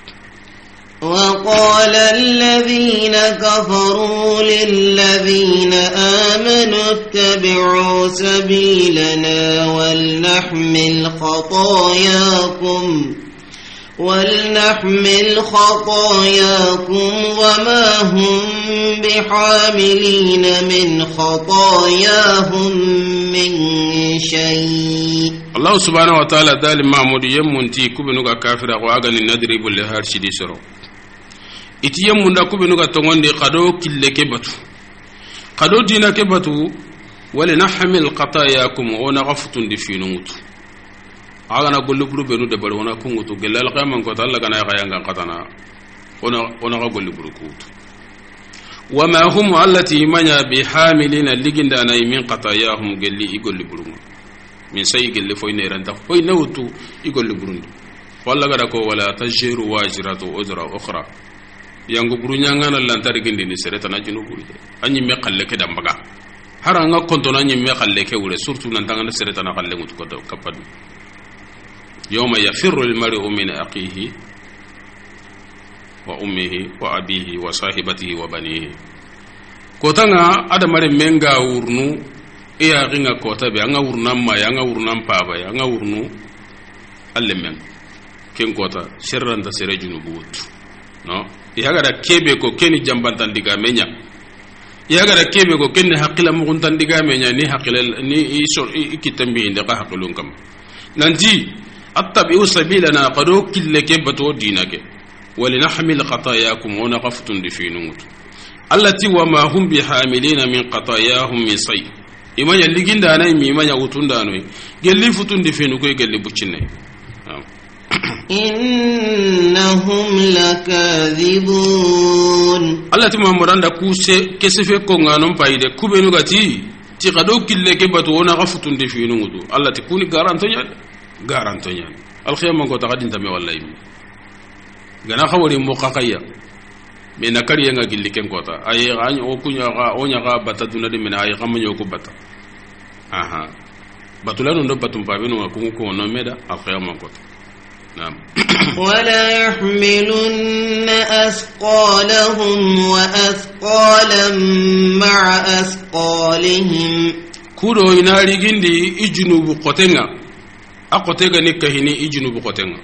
وقال الذين كفروا للذين آمنوا اتبعوا سبيلنا ولنحمل خطاياكم ولنحمل خطاياكم وما هم بحاملين من خطاياهم من شيء. الله سبحانه وتعالى دال محمود يمنتي كبنوغا كافر واغني ندري بالهار شدي سرو iti yemunda kubenuga tongonde qado kille kebatu qado dina kebatu wala nahmil qatayakum wa naghftun difinut agana gollu buru benu de balwana kungutu gelal qaman ko talla kana yanga qatana ona ona gollu buru kutu wama hum allati manya bihamilina liginda na min qatayahum gelli igollu buru min say gelli foyne ranta foyne wutu igollu burundi walla gara ko wala tajiru wajratu uzra ukhra yango burunya ngana lantari gindi ni sereta na jinu buruje anyi me khalle ke dambaga haranga kontona anyi me khalle ke wure surtout nan tanga sereta na khalle ngutu ko kapadu yawma yafirru al mar'u min aqihi wa ummihi wa abihi wa sahibatihi wa banihi kotanga ada mare menga urnu iya ginga kota be anga urnan ma anga urnan paba anga urnu allemen ken kota sherran da sere junubut no yagara kebe ko keni jambantan diga menya yagara kebe ko kenni hakila muguntan diga menya ni hakila ni isor ikitambi inde ka hakilun kam nanti attabi'u sabilana qadu kille kebato dinake walinahmil qatayakum wa naqaftun difinut allati wa ma hum bihamilina min qatayahum min say imanya liginda nay mi imanya utunda no gelli futun difinu ko gelli buccinne إنهم لكاذبون الله تما مراندا كوسه كسفه كونغانم بايده كوبينو غاتي تي قدو كيله كباتو ونا غفتون دي فينو غدو الله تكوني غارانتو نيان غارانتو نيان الخيام كو تقدين تامي والله غنا خوري موقاقيا مينا كاريا nga gilli ken kota ay gañ o kunya ga onya ga bataduna de mena ay xamño ko bata aha batulano ndo batum pabeno ko ko no meda alkhiyam kota نعم ولا يحملن أثقالهم وأثقالا مع أثقالهم كودو يناري جندي إجنوب قتنga أقتنga نكهني إجنوب قتنga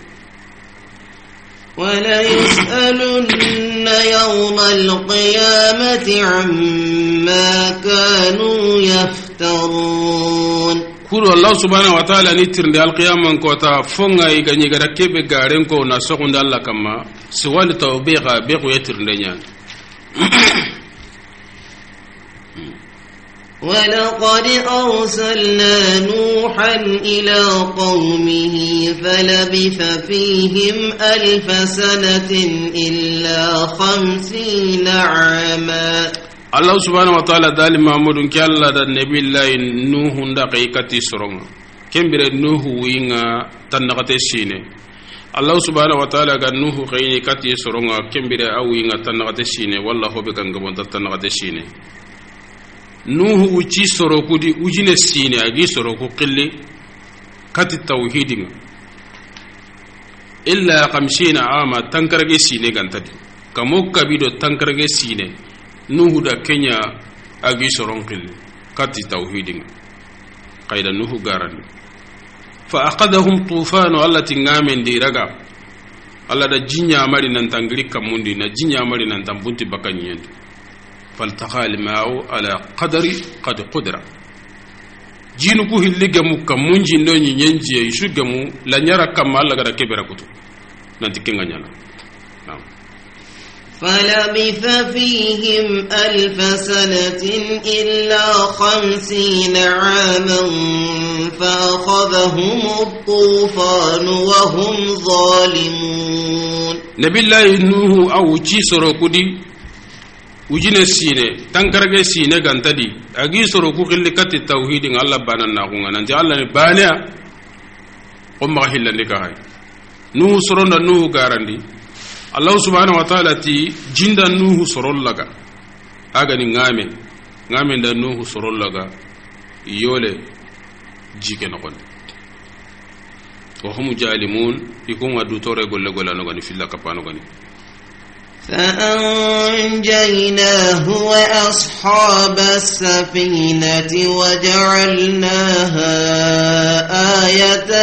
ولا يسألن يوم القيامة عما كانوا يفترون kuro Allah subhanahu wa ta'ala ni tirnde alqiyamman ko ta fonga yi ganyi gara kebe garen ko na sokunda Allah kama siwali tawbiqa be ko yetirnde nyan ولقد أرسلنا نوحا إلى قومه فلبث فيهم ألف سنة إلا خمسين عاما. الله سبحانه وتعالى دال محمود كلا دا نبي الله نوح دقيقة سرون كمبر نوح وينا تنقت سينه الله سبحانه وتعالى قال نوح خيني كتي سرون كمبر أو وينا تنقت سينه والله بكن قبض تنقت سينه نوح وجي سروكو دي وجين سينه أجي سروكو قلي كتي توحيدنا إلا خمسين عاما تنكرج سينه كنتدي كموك بيدو تنكرج سينه nuhu da kenya agi soron qil kati tauhidin qaida nuhu garan fa aqadahum tufan allati ngamen di raga alla da jinya mari nan tangri kamundi na jinya mari nan tambunti bakanyen faltaqal ma'u ala qadari qad qudra jinu ku hilligamu kamunji ndo nyenje yishugamu la nyara kam alla gara kebera kutu nanti kenga nyana فلبث فيهم ألف سنة إلا خمسين عاما فأخذهم الطوفان وهم ظالمون. نبي الله نوح أو جيسر كودي وجين سينة تنكرج سينة كنتدي أجي سرقو كل كت التوحيد إن الله بنا نعونا ننتي الله نبانيا قم غهلا نكاهي نوح سرنا نوح كارندي Allah subhanahu wa ta'ala ti jinda nuhu sorollaga aga ni ngame ngame da nuhu sorollaga yole jike no gon wa hum jalimun ikun wadu tore golle golla no gani filla kapano gani فأنجيناه وأصحاب السفينة وجعلناها آية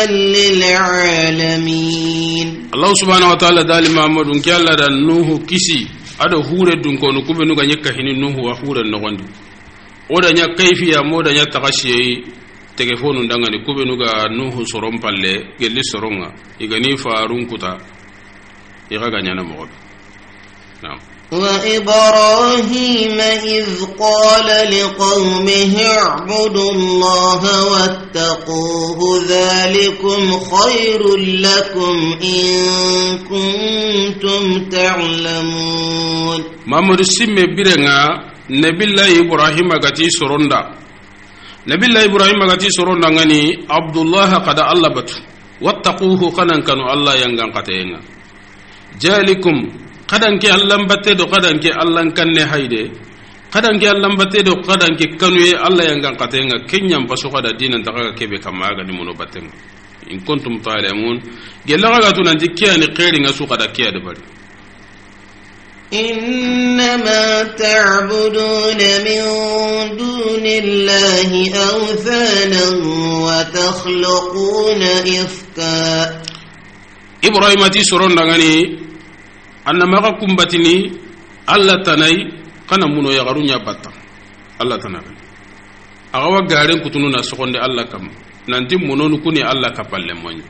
للعالمين. الله سبحانه وتعالى دال محمد كلا دا نوح كيسي أدو هورة دون كونو كوبي نوغا نيكا هيني نوح وهورة نغاندو oda nya kayfiya moda nya tagashi telefonu ndangani kube nuga nuhu soron palle gelli soronga igani farun kuta igaga nyana mo نعم. وإبراهيم إذ قال لقومه اعبدوا الله واتقوه ذلكم خير لكم إن كنتم تعلمون. محمد سيمي بيرنا نبي الله إبراهيم غتي سروندا نبي الله إبراهيم غتي سروندا غني عبد الله قد ألبت واتقوه قنن كانوا الله ينغان قتينا جالكم kadan ke Allah batte do kadan ke Allah kanne hayde kadan ke Allah batte do kadan ke kanuye Allah yang gan katenga kenyam paso kada dinan taka kebe kamaga ni mono batten in kuntum ta'lamun gella ga tunan dikkiya ni qeri nga su kada kiya de bari إنما تعبدون من دون الله أوثانا وتخلقون إفكا إبراهيم تي سرون دغني أن ما كمبتني الله تناي كان منو يغرون يبتا الله تناي أغوا غارين كتنونا سكون دي الله كم نانتي منو نكوني الله كبال موني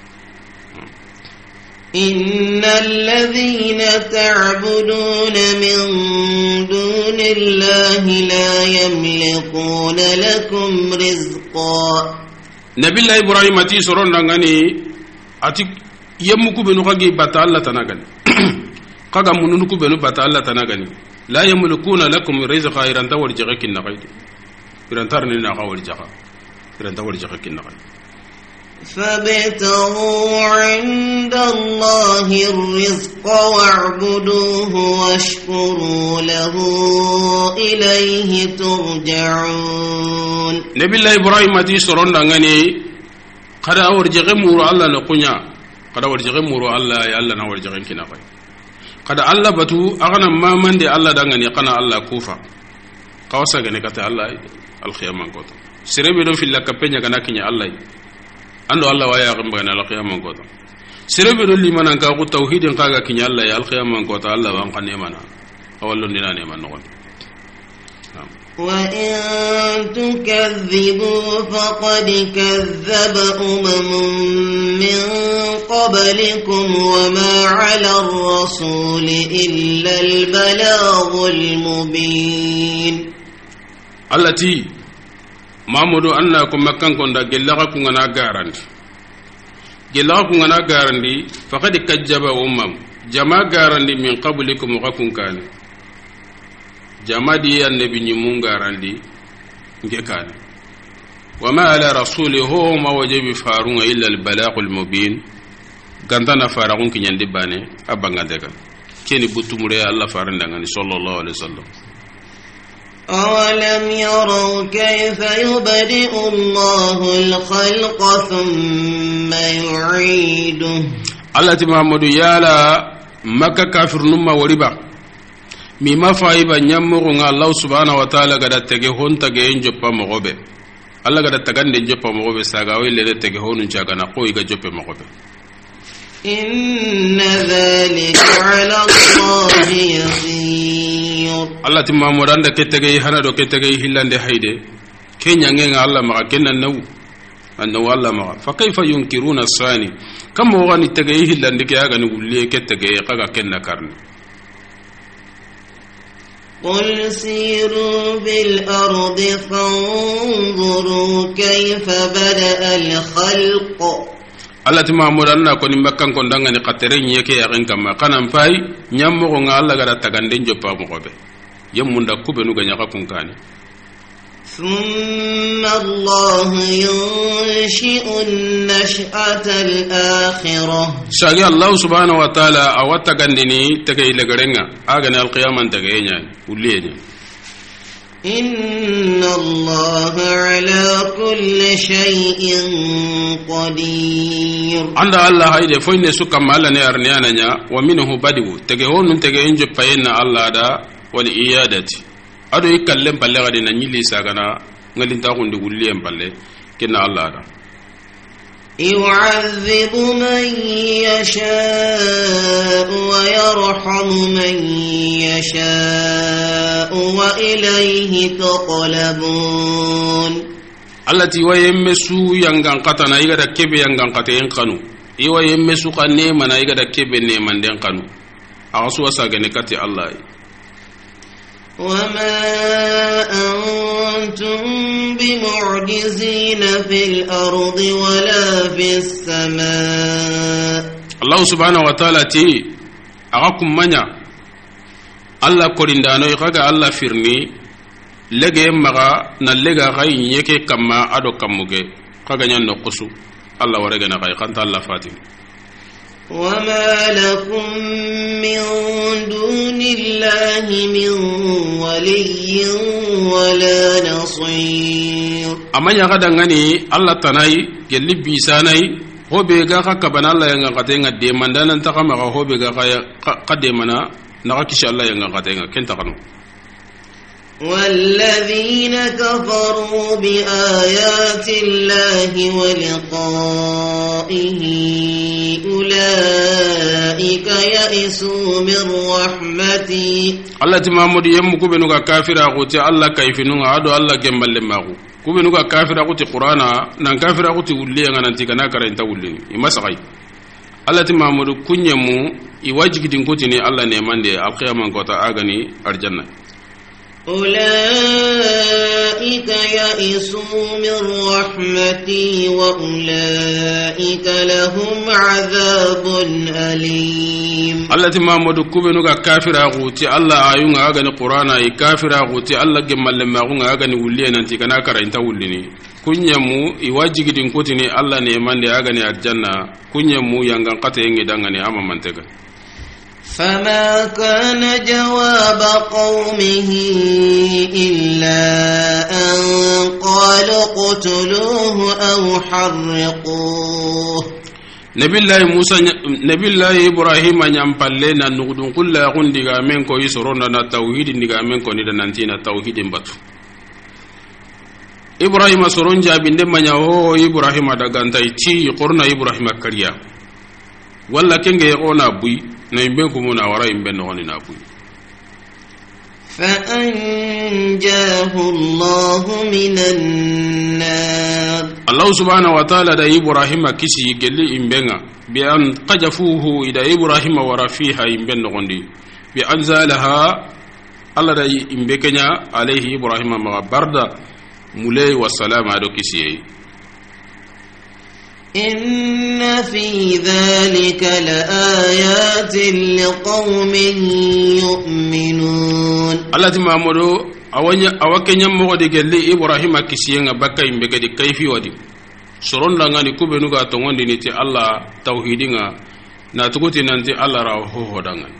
إن الذين تعبدون من دون الله لا يملكون لكم رزقا نبي الله إبراهيم أتي سرون دغني أتي يمكو بنو خاغي بتا الله تناغني kaga mununu ku benu bata Allah tanagani la yamlikuna lakum rizqa iran tawal jagakin naqaydi iran tarni na qawal jaga iran tawal jagakin naqaydi فابتغوا عند الله الرزق واعبدوه واشكروا له إليه ترجعون. نبي الله إبراهيم أتي سرون دعاني قد أورجع مورو الله نقنيا قد أورجع مورو الله يا الله نورجع كنا قاي قد الله بتو أغنى ما من دي الله دعاني قنا الله كوفا قوسا جنة كت الله الخيام كوتا سيربي دون في الله كبنيا كنا كنيا الله ando Allah waya gambana al qiyamah kota sirebe do li manan ka ko tauhidin kaga kinya Allah ya al qiyamah kota Allah wan kan nemana awallon dina ne man non wa in tukazzibu faqad kazzaba umamun min qablikum wa ma 'ala ar-rasul illa al-balaghul mubin. allati mamudu anna ko makkan ko nda gellaga ku ngana garandi gellaga ku ngana garandi faqad kajjaba ummam jama garandi min qablikum wa kun kan jama di annabi ni mun garandi nge kan wa ma ala rasulihi ma wajibi farun illa al balagul mubin gantana faragun kinyande bane abanga daga keni butumure Allah farandanga ni sallallahu alaihi wasallam. أولم يروا كيف يبدئ الله الخلق ثم يعيده الله تمامدو يالا مكة كافر نما وربا مما فايبا نيامو الله سبحانه وتعالى قد تجي هون تجي إنجبا مغوبة الله قد تجند إنجبا مغوبة ساقاوي اللي تجي هون نجاكنا قوي كجبا مغوبة إن ذلك على الله يسير Allah timma modanda ketege hana do ketege hillande hayde kenya ngenga Allah maka kenna naw anna walla maka fa kayfa yunkiruna sani kam mo wani tege hillande ke aga ni wulle ketege kaga kenna karni qul siru bil ardi fanzuru kayfa bada al khalq Allah ti mamudan na ko ni makkan ko ndanga ni qatere nyeke ya ren kam kanam fay nyammo ko ngalla gara tagande joppa mo gobe yamunda kube nu ganya ka kunkani thumma Allah yunshi'u an-nash'ata al-akhirah shagi Allah subhanahu wa ta'ala awata gandini take ile garenga aga ni al-qiyaman take nya uliye إن الله على كل شيء قدير عند الله هيدا فين سكم على نير نيانا ومنه بدو تجهون تجهين جبين الله دا والإيادة أدو يكلم بالله غدنا نيلي ساغنا نغلين تاخون دي وليم بالله كنا الله دا يعذب من يشاء ويرحم من يشاء وإليه تقلبون التي ويمسو ينغان قطنا يغدا كبه ينغان قطين قنو يو يمسو قنيما يغدا كبه نيمان دين قنو أغسوا ساغني كتي الله وما أنتم بمعجزين في الأرض ولا في السماء الله سبحانه وتعالى تي أغاكم منيا الله قرندانو يغاقا الله فرني لغي مغا نلغا غاي نيكي كما أدو كموغي قاقا نيانو قسو الله ورغنا غاي قانت الله فاتم وما لكم من دون الله من ولي ولا نصير أما يغدا غني الله تناي يلي بيساناي هو بيغا كبنا الله ينغا قتينغا ديمان دانا انتقام هو بيغا قديمنا نغاكش الله ينغا قتينغا كنت قنو والذين كفروا بآيات الله ولقائه أولئك يئسوا من رحمتي الله تمامد يمكو بنوغا كافر أغوتي الله كيفنوغا عدو الله جمال لماغو كو بنوغا كافر أغوتي قرانا نان كافر أغوتي ولي نانتي كنا كرنتا ولي إما سغي الله تمامد كنيمو يواجك دينكوتيني الله نيمان دي القيامة كوتا آغاني أرجنة أولئك يئسوا من رحمتي وأولئك لهم عذاب أليم التي ما مدكوبنوغا كافر أغوتي الله آيوغا أغاني قرانا كافر أغوتي الله جمال لما أغوغا أغاني ولي نانتي كنا كرنتا وليني كنيمو يواجك دينكوتيني الله نيمان دي أغاني أرجنة كنيمو ينغان قتيني دانغاني أما منتغا فما كان جواب قومه إلا أن قالوا اقتلوه أو حرقوه نبي الله موسى نبي الله إبراهيم نيامبالنا نغدون كل يقول ديغامين كو يسرونا التوحيد ديغامين كو ندنانتينا التوحيد باتو إبراهيم سرون جابين دم هو إبراهيم دغانتاي تي قرنا إبراهيم كريا ولا كنغي يقونا بوي نيمبكم مناورا يمبن نغني نابوي فأنجاه الله من النار الله سبحانه وتعالى دا إبراهيم كيسي يجلي إمبنا بأن قجفوه إلى إبراهيم ورفيها إمبن نغني بأنزالها الله دا إمبكنا عليه إبراهيم مغبردا mulay wa salama do kisiye inna fi dhalika laayatin liqaumin yu'minun Allah ti mamodo awanya awakenya mo de gelle ibrahima kisiye nga bakka imbe gadi kayfi wadi soron la ngani kubenu ga to ngondi ni ti Allah tauhidinga na tuguti nanti Allah ra ho hodanga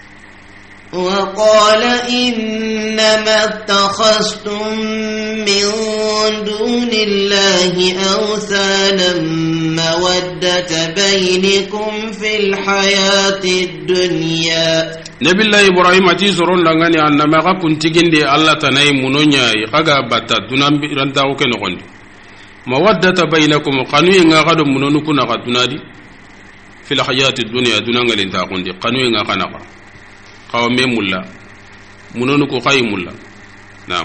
وقال إنما اتخذتم من دون الله أوثانا مودة بينكم في الحياة الدنيا نبي الله إبراهيم أتيسرون لغاني أنما كنت جندي الله تناي منونيا يقاقا باتا دونان رنتاو كنغن مودة بينكم قانوي نغاد منونكو نغاد دونادي في الحياة الدنيا دونان غلنتاقون دي قانوي نغانقا قوم مولا منونكو خاي مولا نعم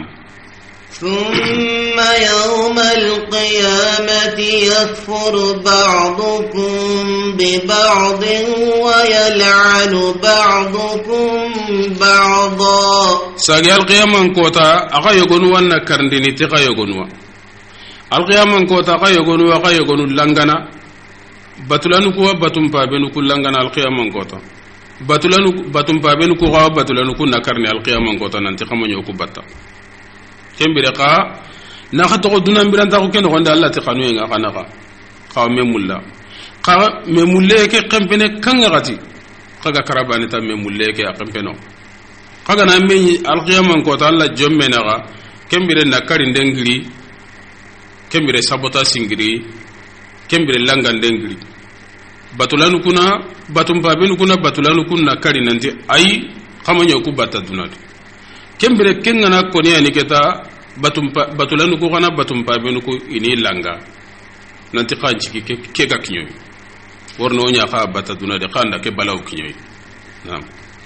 ثم يوم القيامة يكفر بعضكم ببعض ويلعن بعضكم بعضا ساقي القيامة كوتا أغا يغنوا وانا كرنديني تغا يغنوا القيامة كوتا أغا يغنوا أغا يغنوا لنغانا بطلانكو وبطن بابنكو لنغانا القيامة كوتا batulanu batum pabenu ko gawa batulanu ku nakarni alqiyamah ko tananti xamanyo ku batta kembire ka na khato ko dunan biranta ko ken gonda Allah ti xanu nga xana ka xaw memulla ka memulle ke kempene kanga gati kaga karabani ta memulle ke kempeno kaga na meñi alqiyamah ko ta Allah jomme na ga kembire nakari ndengiri kembire sabota singiri kembire langa ndengiri batulanu kuna batum babenu kuna batulanu kuna kari nanti ai xamanyo ku batta dunadu kembere kengana koni ani keta batum batulanu ku kana batum babenu ku ini langa nanti xanci ke ke ga kinyoy worno nya xa batta dunade xanda ke balaw kinyoy naam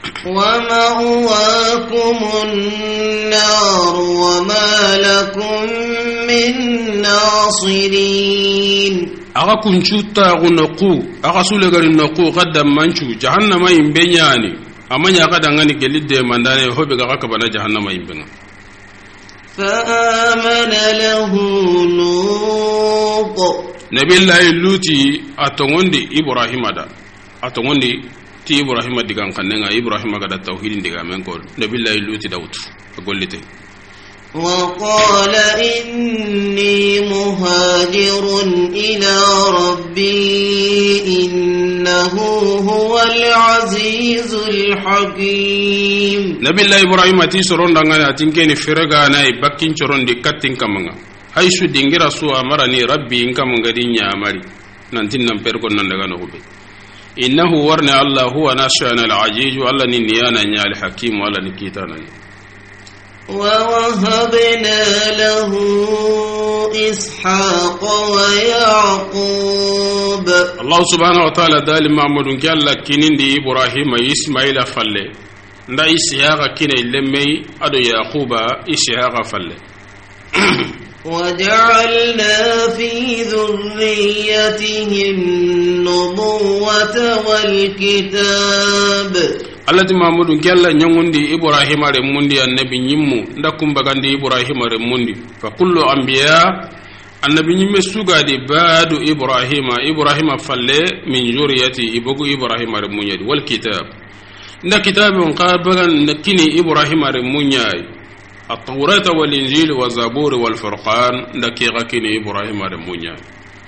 ومأواكم النار وما لكم من ناصرين aga kunchu ta gunoku aga sule garin noku gadda manchu jahannama imbenyani amanya kada ngani gelide mandane hobe ga ka bana jahannama imbenga fa amana lahu lut nabillahi luti atongondi ibrahima da atongondi ti ibrahima digan kanenga ibrahima ga da tauhidin diga men ko nabillahi luti dawut gollite وقال إني مهاجر إلى ربي إنه هو العزيز الحكيم نبي الله إبراهيم أتي سرون دعنا أتينكني فرعنا يبكين سرون دكتين كمانا هاي شو دينغرا سو أمرني ربي إنك مغادين يا أمري نانتين نمبركون نندعنا هوبي إنه ورنا الله هو ناشئنا العزيز الله نيانا نيا الحكيم ولا نكيتانا ووهبنا له إسحاق ويعقوب الله سبحانه وتعالى دال محمد قال كنين دي إبراهيم إسماعيل فله ندا إسحاق كين لمي أدو يعقوب إسحاق فله وجعلنا في ذريته النبوة والكتاب alati mamudu gella nyangundi ibrahima re mundi annabi nyimmu ndakum bagandi ibrahima re mundi fa kullu anbiya annabi nyimme sugadi badu ibrahima ibrahima falle min zuriyati ibugu ibrahima re munyadi wal kitab nda kitabun qabagan nakini ibrahima re munyai at-tawrat wal injil wa zabur wal furqan ndakira kini ibrahima re munyai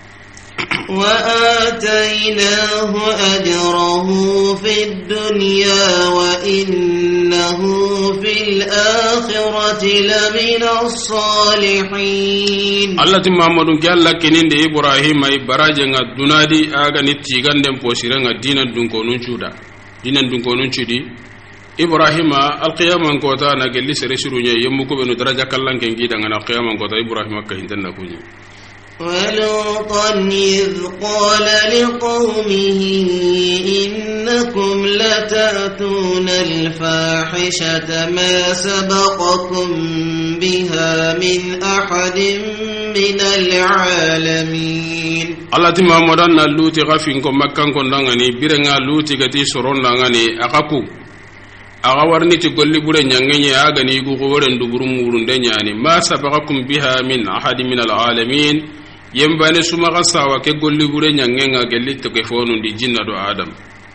وآتيناه أجره في الدنيا وإنه في الآخرة لمن الصالحين الله محمد قال لك إن إبراهيم إبراهيم الدنادي أغني تيغان دم بوسيران الدين الدنكونون شودا دين الدنكونون شودي إبراهيم القيامة كوتا نقل لي سرسروني يمكو بنو درجة كلان كنجي دعنا القيامة كوتا إبراهيم كهندن نكوني ولوطا إذ قال لقومه إنكم لتأتون الفاحشة ما سبقكم بها من أحد من العالمين الله تما مدان لوتي غفين كم مكان كندانغني بيرنا لوتي كتي سرون دانغني أكاكو aga warni ti golli bure nyangenye aga ni gu goren du buru murunde nyani ma sabaqakum biha min ahadin min alalamin yembane suma gasawa ke golli bure nyangenga gelli to ke fonu di jinna do adam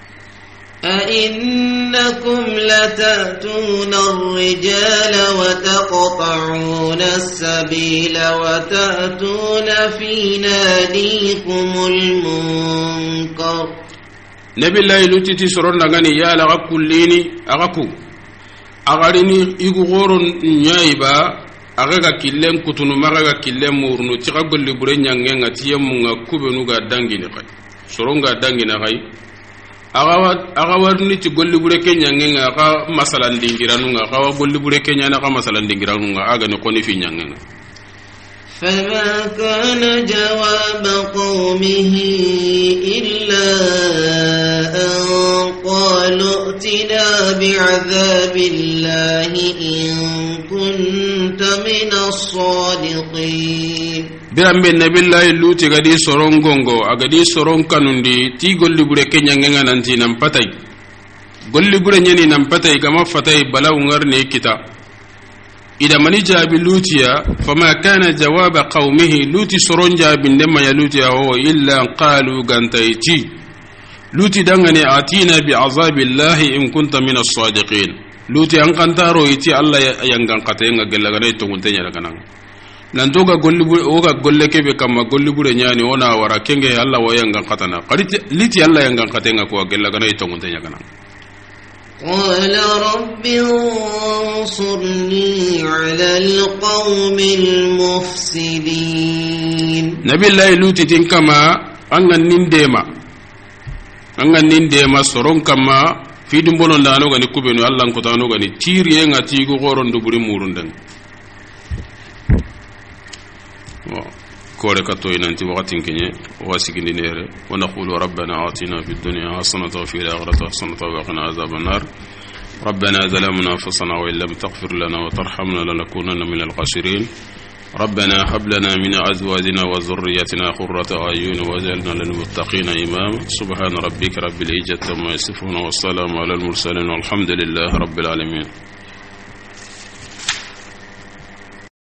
أئنكم لتأتون الرجال وتقطعون السبيل وتأتون في ناديكم المنكر نبي الله لوتي سرون غني يا لا كليني اغاكو اغاريني يغورون نيايبا agaga killen kutunu magaga killen murnu tiga golli bure nyangenga tiyemunga kubenu ga dangini kay soronga dangina kay agawa agawarni ti golli bure kenya ngenga ka masalan dingiranunga ka golli bure kenya na ka masalan dingiranunga aga ne koni fi nyangenga فما كان جواب قومه إلا أن قالوا ائتنا بعذاب الله إن كنت من الصادقين birambe nabillahi luti gadi soron gongo agadi soron kanundi ti golli bure kenya ngenga nanti nam patay golli bure nyani nam patay kama fatay balaw ngarne kita ida mani jabi lutiya fama kana jawaba qaumihi luti soron jabi ndema ya lutiya ho illa qalu gantayti luti dangane atina bi azabillahi in kunta min as-sadiqin luti an kantaro yiti allah yangan katenga gelagane to guntenya daga nan nan to ga golli bure o ga golle kebe kama golli bure nyani ona wara kenge allah wayangan katana qaditi liti allah yangan katenga ko gelagane to guntenya daga nan قال رب انصرني على القوم المفسدين نبي الله لوتي تنكما أنغن نندما أنغن نندما سرون كما في دمبون دانو غني كوبينو الله نكتانو غني تيري ينغا تيغو غورون دبري موروندن كوري كاتو ينانتي وقتين كني واسكين نيره ونقول ربنا آتنا في الدنيا حسنة وفي الآخرة حسنة وقنا عذاب النار ربنا ظلمنا أنفسنا وإن لم تغفر لنا وترحمنا لنكونن من الخاسرين ربنا هب لنا من أزواجنا وذريتنا قرة أعين واجعلنا للمتقين إماما سبحان ربك رب العزة عما يصفون والسلام على المرسلين والحمد لله رب العالمين